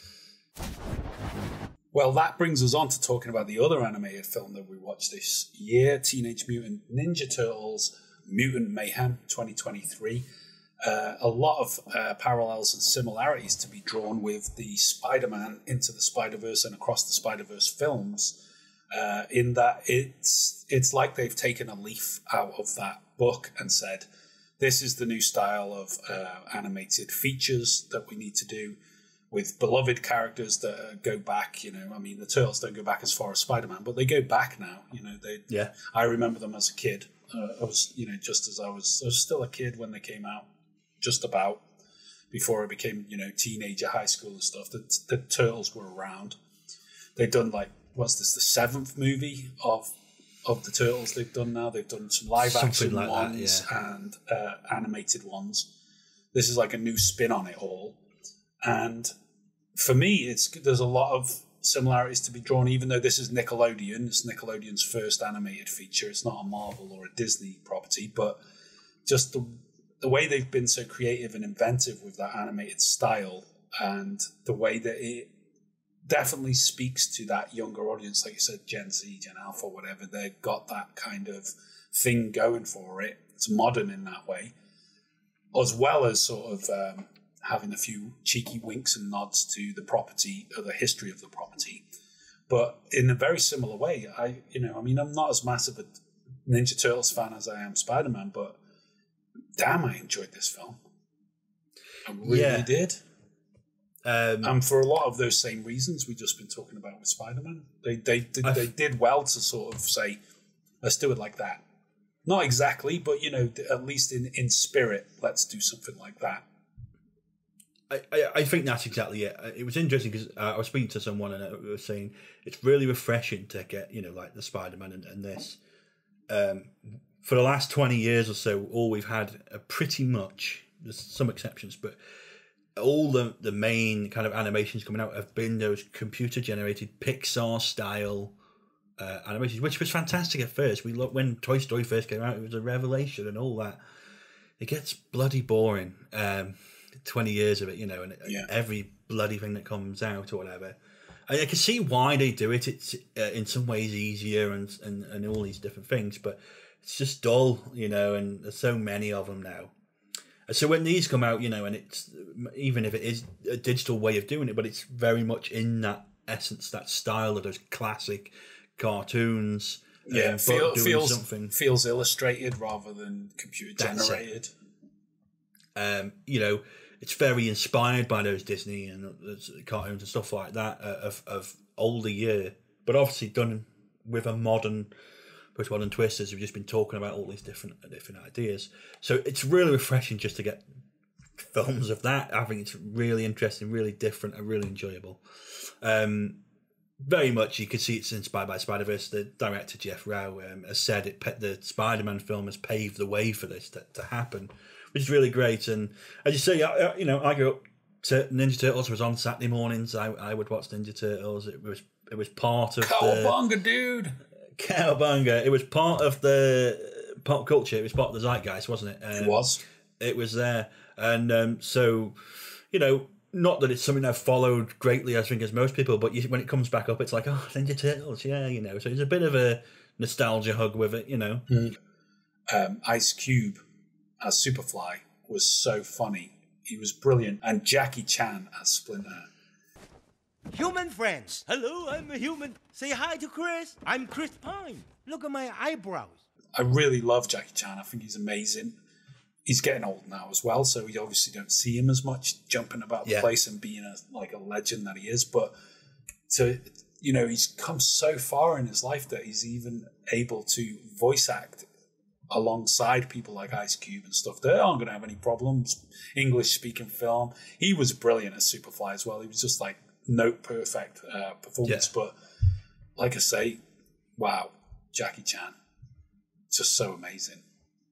Well, that brings us on to talking about the other animated film that we watched this year, Teenage Mutant Ninja Turtles Mutant Mayhem twenty twenty-three. Uh, a lot of uh, parallels and similarities to be drawn with the Spider-Man Into the Spider-Verse and Across the Spider-Verse films. Uh, in that it's it's like they've taken a leaf out of that book and said, this is the new style of uh, animated features that we need to do with beloved characters that go back. You know, I mean, the Turtles don't go back as far as Spider-Man, but they go back now. You know, they. Yeah. I remember them as a kid. Uh, I was, you know, just as I was, I was still a kid when they came out, just about before I became, you know, teenager, high school and stuff. The, the Turtles were around. They'd done like. Was this the seventh movie of of the Turtles they've done now? They've done some live Something action like ones that, yeah. and uh, animated ones. This is like a new spin on it all. And for me, it's there's a lot of similarities to be drawn, even though this is Nickelodeon. It's Nickelodeon's first animated feature. It's not a Marvel or a Disney property, but just the, the way they've been so creative and inventive with that animated style, and the way that it definitely speaks to that younger audience, like you said, Gen Z, Gen Alpha, whatever. They've got that kind of thing going for it. It's modern in that way, as well as sort of um, having a few cheeky winks and nods to the property or the history of the property. But in a very similar way, I, you know, I mean, I'm not as massive a Ninja Turtles fan as I am Spider-Man, but damn, I enjoyed this film. I really yeah. did. Um, and for a lot of those same reasons we've just been talking about with Spider-Man, they they did, they did well to sort of say, let's do it like that. Not exactly, but you know, at least in, in spirit, let's do something like that. I, I, I think that's exactly it. It was interesting because uh, I was speaking to someone and I was saying it's really refreshing to get, you know, like the Spider-Man and, and this. Um, for the last twenty years or so, all we've had are pretty much, there's some exceptions, but all the, the main kind of animations coming out have been those computer-generated Pixar-style uh, animations, which was fantastic at first. We looked, when Toy Story first came out, it was a revelation and all that. It gets bloody boring, um, twenty years of it, you know, and yeah. every bloody thing that comes out or whatever. I, I can see why they do it. It's uh, in some ways easier and, and, and all these different things, but it's just dull, you know, and there's so many of them now. So when these come out, you know, and it's, even if it is a digital way of doing it, but it's very much in that essence, that style of those classic cartoons. Yeah, um, feel, doing feels something. feels illustrated rather than computer generated. Um, you know, it's very inspired by those Disney and uh, cartoons and stuff like that uh, of of older year, but obviously done with a modern. Modern twist, as we've just been talking about all these different different ideas. So it's really refreshing just to get films of that. I think it's really interesting, really different, and really enjoyable. Um, very much, you can see it's inspired by Spider-Verse. The director Jeff Rowe um, has said it. The Spider-Man film has paved the way for this to, to happen, which is really great. And as you say, I, you know, I grew up. Ninja Turtles was on Saturday mornings. I, I would watch Ninja Turtles. It was it was part of Cowabunga, the dude. Cowabunga. It was part of the pop culture. It was part of the zeitgeist, wasn't it? Um, it was. It was there, and um, so you know, not that it's something I've followed greatly, I think, as most people. But you, when it comes back up, it's like, oh, Ninja Turtles, yeah, you know. So it's a bit of a nostalgia hug with it, you know. Mm. Um, Ice Cube as Superfly was so funny. He was brilliant. And Jackie Chan as Splinter. Human friends. Hello, I'm a human. Say hi to Chris. I'm Chris Pine. Look at my eyebrows. I really love Jackie Chan. I think he's amazing. He's getting old now as well, so we obviously don't see him as much jumping about the yeah. place and being a, like a legend that he is. But to you know, he's come so far in his life that he's even able to voice act alongside people like Ice Cube and stuff. They aren't going to have any problems. English speaking film. He was brilliant as Superfly as well. He was just like note perfect uh, performance. Yeah. But like I say, wow, Jackie Chan, just so amazing.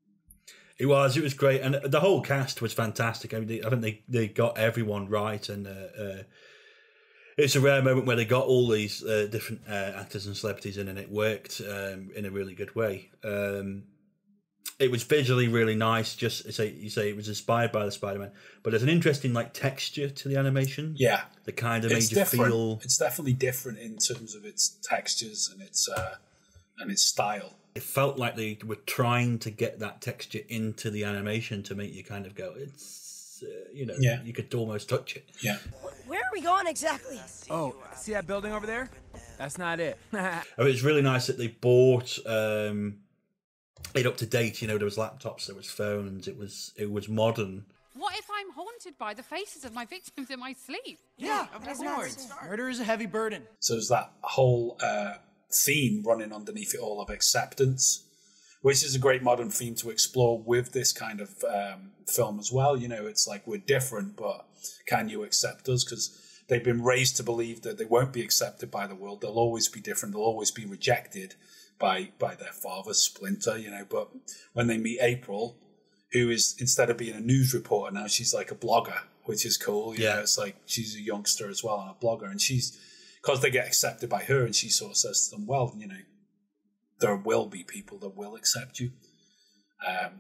It was. It was great, and the whole cast was fantastic. I mean, they, I think they, they got everyone right, and uh, uh, it's a rare moment where they got all these uh, different uh, actors and celebrities in, and it worked um, in a really good way. Um, It was visually really nice. Just say you say it was inspired by the Spider-Man, but there's an interesting like texture to the animation. Yeah, the kind of it's made you different. feel. It's definitely different in terms of its textures and its uh, and its style. It felt like they were trying to get that texture into the animation to make you kind of go, it's uh, you know, yeah. you could almost touch it. Yeah. Where are we going exactly? Oh, see that building over there? That's not it. I mean, it's really nice that they bought. Um, it up to date, you know. There was laptops, there was phones. It was it was modern. What if I'm haunted by the faces of my victims in my sleep? Yeah, of course. Murder is a heavy burden. So there's that whole uh, theme running underneath it all of acceptance, which is a great modern theme to explore with this kind of um, film as well. You know, it's like we're different, but can you accept us? Because they've been raised to believe that they won't be accepted by the world. They'll always be different. They'll always be rejected by by their father, Splinter, you know. But when they meet April, who is, instead of being a news reporter now, she's like a blogger, which is cool. You yeah. know, it's like she's a youngster as well and a blogger. And she's, because they get accepted by her, and she sort of says to them, well, you know, there will be people that will accept you. Um,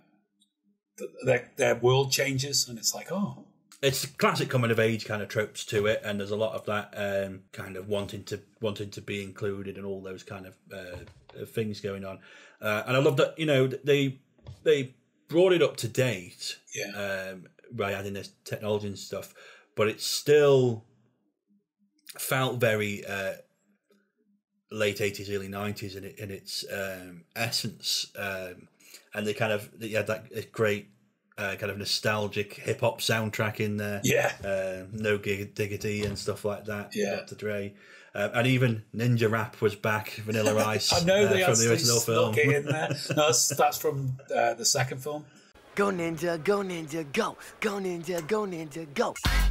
their, their world changes, and it's like, oh. It's classic coming of age kind of tropes to it, and there's a lot of that um, kind of wanting to wanting to be included and all those kind of uh, things going on. Uh, and I love that, you know, they they brought it up to date yeah. um, by adding this technology and stuff, but it still felt very uh, late eighties, early nineties in it in its um, essence, um, and they kind of they had that great. Uh, kind of nostalgic hip hop soundtrack in there, yeah. Uh, no Gig- Diggity and stuff like that. Yeah, Doctor Dre, uh, and even Ninja Rap was back. Vanilla Ice. I know they uh, from the original film. It in there. No, that's, that's from uh, the second film. Go ninja, go ninja, go, go ninja, go ninja, go.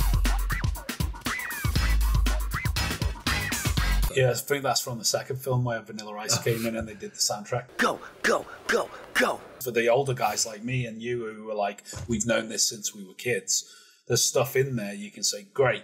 Yeah, I think that's from the second film where Vanilla Ice came in and they did the soundtrack. Go, go, go, go. For the older guys like me and you who were like, we've known this since we were kids, there's stuff in there you can say, great.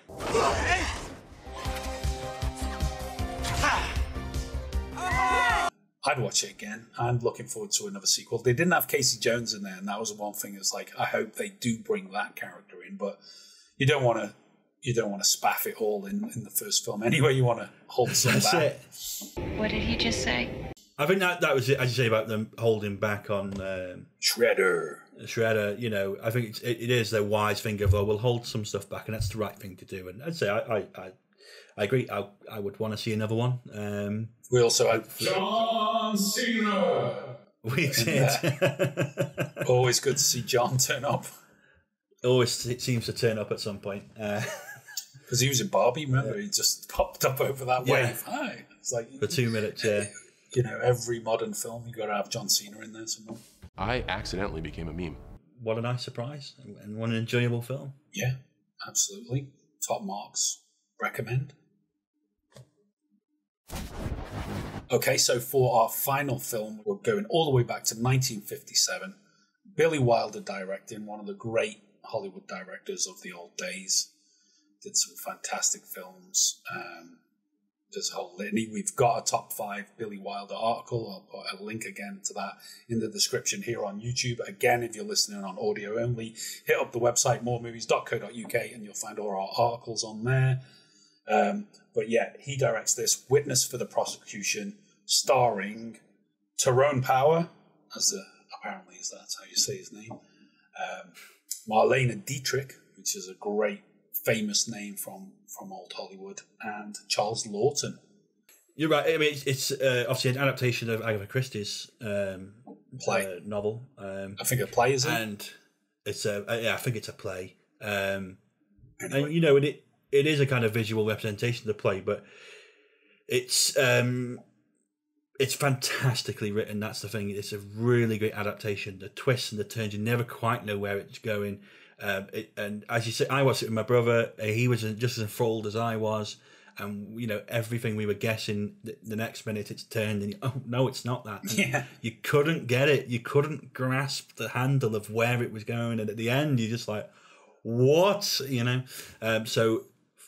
I'd watch it again. I'm looking forward to another sequel. They didn't have Casey Jones in there, and that was one thing that's like, I hope they do bring that character in, but you don't want to You don't want to spaff it all in, in the first film. Anyway, you want to hold some That's back. It. What did he just say? I think that, that was it, as you say, about them holding back on um, Shredder. Shredder, you know, I think it's, it, it is their wise thing of, oh, we'll hold some stuff back, and that's the right thing to do. And I'd say I I, I, I agree. I, I would want to see another one. Um, we also had John Cena. We did. Always good to see John turn up. Always it seems to turn up at some point. Uh, Because he was in Barbie, remember? Yeah. He just popped up over that yeah. wave. Hi. It's like for two minutes, yeah. You know, every modern film, you got to have John Cena in there somewhere. I accidentally became a meme. what a nice surprise and what an enjoyable film. Yeah, absolutely. Top marks. Recommend. Okay, so for our final film, we're going all the way back to nineteen fifty-seven. Billy Wilder directing, one of the great Hollywood directors of the old days. Did some fantastic films. Um, there's a whole litany. We've got a top five Billy Wilder article. I'll put a link again to that in the description here on YouTube. Again, if you're listening on audio only, hit up the website more movies dot co dot U K and you'll find all our articles on there. Um, but yeah, he directs this, Witness for the Prosecution, starring Tyrone Power, as the, apparently is that's how you say his name, um, Marlene Dietrich, which is a great famous name from, from old Hollywood, and Charles Lawton. You're right. I mean, it's, it's uh, obviously an adaptation of Agatha Christie's um, play uh, novel. Um, I think a play, is it? And it's a uh, yeah, I think it's a play. Um, anyway. And you know, it it is a kind of visual representation of the play, but it's um, it's fantastically written. That's the thing. It's a really great adaptation. The twists and the turns, you never quite know where it's going. Um, it, and as you say, I watched it with my brother. He was just as enthralled as I was, and you know everything we were guessing. The, the next minute, it's turned, and you, oh no, it's not that. And yeah, you couldn't get it. You couldn't grasp the handle of where it was going, and at the end, you're just like, what? You know. Um, so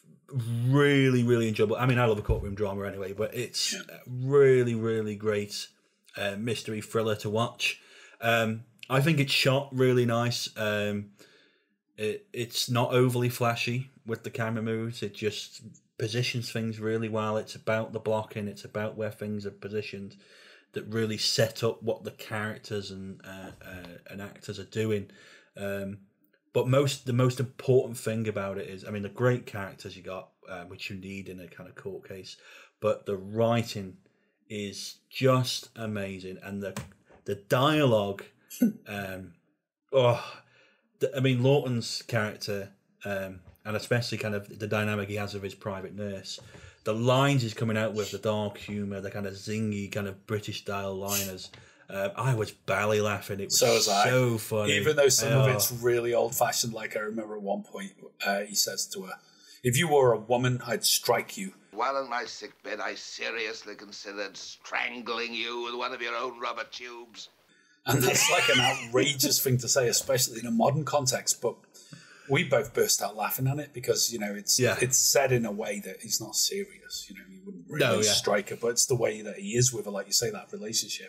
really, really enjoyable. I mean, I love a courtroom drama anyway, but it's yeah. really, really great uh, mystery thriller to watch. Um, I think it's shot really nice. Um, It, it's not overly flashy with the camera moves. It just positions things really well. It's about the blocking. It's about where things are positioned that really set up what the characters and uh, uh, and actors are doing. Um, but most the most important thing about it is, I mean, the great characters you got, uh, which you need in a kind of court case, but the writing is just amazing, and the the dialogue. Um, oh. I mean, Lawton's character, um, and especially kind of the dynamic he has with his private nurse, the lines he's coming out with, the dark humour, the kind of zingy, kind of British-style liners, uh, I was belly laughing. It was so, was so I. funny. Even though some oh. of it's really old-fashioned, like I remember at one point, uh, he says to her, if you were a woman, I'd strike you. While on my sickbed, I seriously considered strangling you with one of your own rubber tubes. And that's like an outrageous thing to say, especially in a modern context. But we both burst out laughing at it because, you know, it's yeah. it's said in a way that he's not serious. You know, he wouldn't really no, yeah. strike her, but it's the way that he is with her, like you say, that relationship.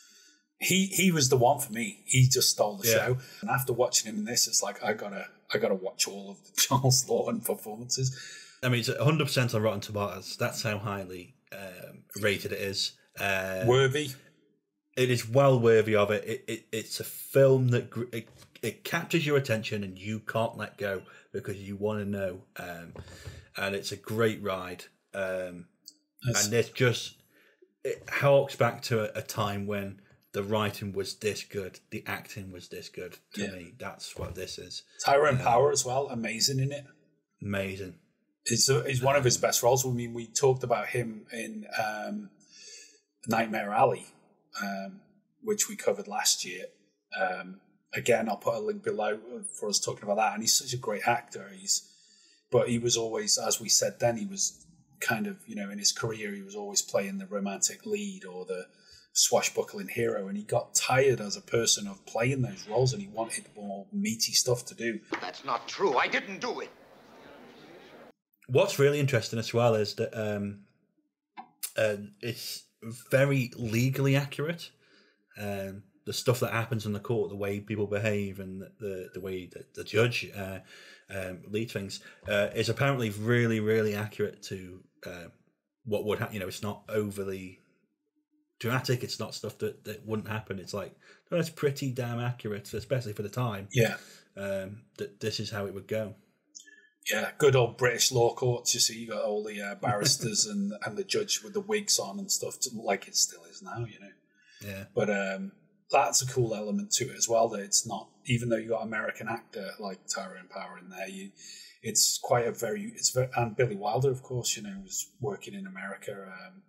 He he was the one for me. He just stole the yeah. show. And after watching him in this, it's like I gotta I gotta watch all of the Charles Lawton performances. I mean, it's one hundred percent on Rotten Tomatoes. That's how highly um, rated it is. Uh, Worthy. It is well worthy of it. It, it. It's a film that it, it captures your attention and you can't let go because you want to know. Um, and it's a great ride. Um, and it's just, it harks back to a, a time when the writing was this good, the acting was this good. To yeah. me, that's what this is. Tyrone um, Power as well, amazing in it. Amazing. It's, a, it's one of his best roles. I mean, we talked about him in um, Nightmare Alley. Um, which we covered last year. Um, again, I'll put a link below for us talking about that. And he's such a great actor. He's, but he was always, as we said then, he was kind of, you know, in his career, he was always playing the romantic lead or the swashbuckling hero. And he got tired as a person of playing those roles, and he wanted more meaty stuff to do. That's not true. I didn't do it. What's really interesting as well is that um, uh, it's very legally accurate. Um, the stuff that happens in the court, the way people behave, and the the, the way that the judge uh, um, leads things uh, is apparently really, really accurate to uh, what would happen. You know, it's not overly dramatic. It's not stuff that, that wouldn't happen. It's like, no, it's pretty damn accurate, especially for the time. Yeah, um, that this is how it would go. Yeah, good old British law courts. You see, you got all the uh, barristers and, and the judge with the wigs on and stuff, like it still is now, you know. Yeah. But um, that's a cool element to it as well, that it's not, even though you got American actor like Tyrone Power in there, you, it's quite a very, it's very, and Billy Wilder, of course, you know, was working in America. Um,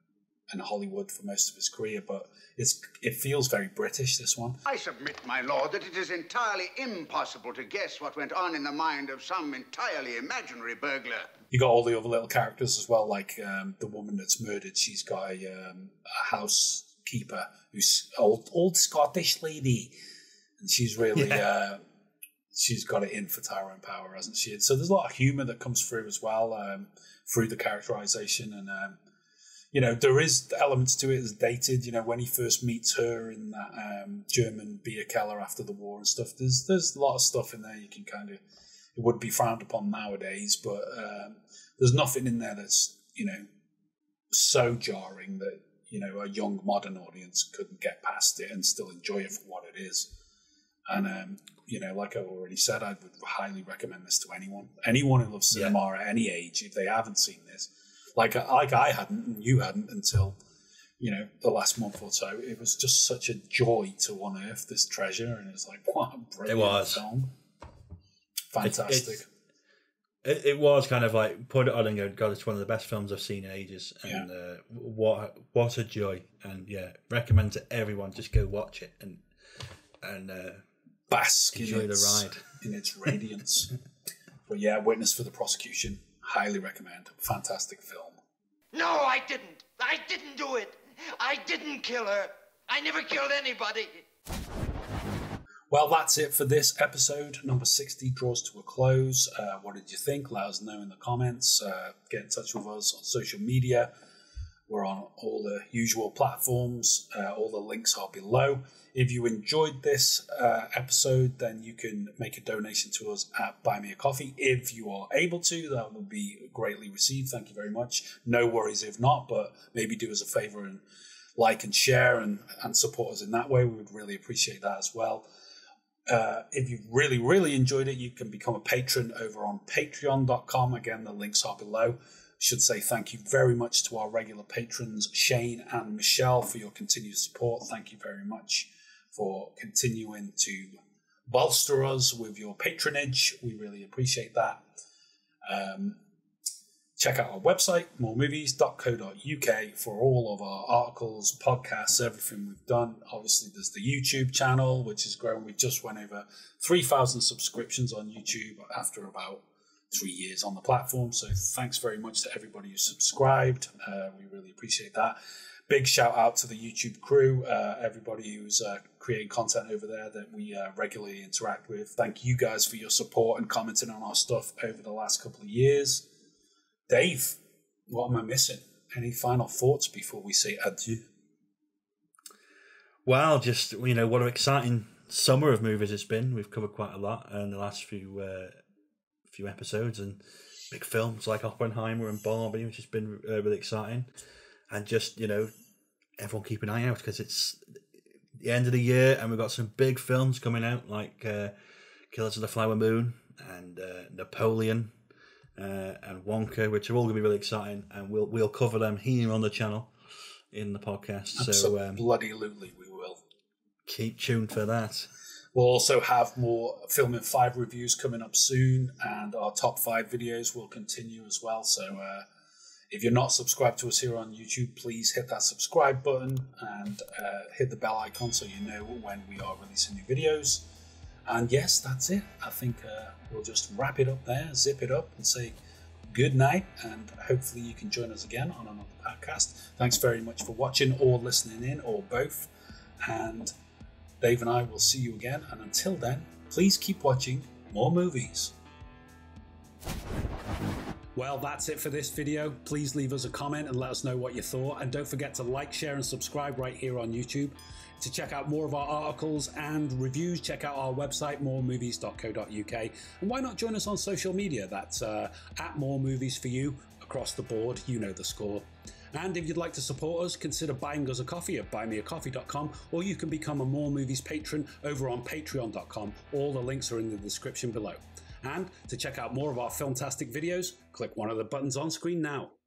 in Hollywood for most of his career, but it's it feels very British, this one. I submit, my lord, that it is entirely impossible to guess what went on in the mind of some entirely imaginary burglar. You got all the other little characters as well, like um, the woman that's murdered. She's got a, um, a housekeeper who's old, old Scottish lady, and she's really yeah. uh, she's got it in for Tyrone Power, hasn't she? So there's a lot of humour that comes through as well um, through the characterisation, and um, you know there is elements to it that's dated. You know, when he first meets her in that um, German beer keller after the war and stuff. There's there's a lot of stuff in there you can kind of. It would be frowned upon nowadays, but um, there's nothing in there that's, you know, so jarring that, you know, a young modern audience couldn't get past it and still enjoy it for what it is. And, um, you know, like I've already said, I would highly recommend this to anyone. Anyone who loves cinema yeah. at any age, if they haven't seen this. Like, like I hadn't and you hadn't until, you know, the last month or so. It was just such a joy to unearth this treasure, and it's like, what a brilliant it was. film. Fantastic. It, it, it was kind of like put it on and go, God, it's one of the best films I've seen in ages, and yeah. uh, what what a joy! And yeah, recommend to everyone, just go watch it and and uh, bask enjoy in its, the ride in its radiance. But yeah, Witness for the Prosecution, highly recommend. Fantastic film. No, I didn't. I didn't do it. I didn't kill her. I never killed anybody. Well, that's it for this episode. Number sixty draws to a close. Uh, what did you think? Let us know in the comments. Uh, get in touch with us on social media. We're on all the usual platforms. Uh, all the links are below. If you enjoyed this uh, episode, then you can make a donation to us at Buy Me a Coffee. If you are able to, that would be greatly received. Thank you very much. No worries if not, but maybe do us a favor and like and share and, and support us in that way. We would really appreciate that as well. Uh, if you really, really enjoyed it, you can become a patron over on patreon dot com. Again, the links are below. Should say thank you very much to our regular patrons, Shayne and Michele, for your continued support. Thank you very much for continuing to bolster us with your patronage. We really appreciate that. Um, check out our website, more movies dot co dot uk, for all of our articles, podcasts, everything we've done. Obviously, there's the YouTube channel, which has grown. We just went over three thousand subscriptions on YouTube after about three years on the platform. So thanks very much to everybody who subscribed. Uh, we really appreciate that. Big shout out to the YouTube crew, uh, everybody who's uh, creating content over there that we uh, regularly interact with. Thank you guys for your support and commenting on our stuff over the last couple of years. Dave, what am I missing? Any final thoughts before we say adieu? Well, just, you know, what an exciting summer of movies it's been. We've covered quite a lot in the last few uh, few episodes, and big films like Oppenheimer and Barbie, which has been uh, really exciting. And just, you know, everyone keep an eye out, because it's the end of the year and we've got some big films coming out, like uh, Killers of the Flower Moon and uh, Napoleon. Uh, and Wonka, which are all going to be really exciting, and we'll we'll cover them here on the channel in the podcast. So um, bloody lootly we will. Keep tuned for that. We'll also have more Film in Five reviews coming up soon, and our top five videos will continue as well. So uh, if you're not subscribed to us here on YouTube, please hit that subscribe button and uh, hit the bell icon so you know when we are releasing new videos. And yes, that's it. I think uh, we'll just wrap it up there, zip it up, and say good night. And hopefully you can join us again on another podcast. Thanks very much for watching or listening in, or both. And Dave and I will see you again. And until then, please keep watching more movies. Well, that's it for this video. Please leave us a comment and let us know what you thought. And don't forget to like, share, and subscribe right here on YouTube. To check out more of our articles and reviews, check out our website, more movies dot co dot uk. And why not join us on social media? That's uh, at More Movies for you, across the board. You know the score. And if you'd like to support us, consider buying us a coffee at buy me a coffee dot com, or you can become a More Movies patron over on patreon dot com. All the links are in the description below. And to check out more of our filmtastic videos, click one of the buttons on screen now.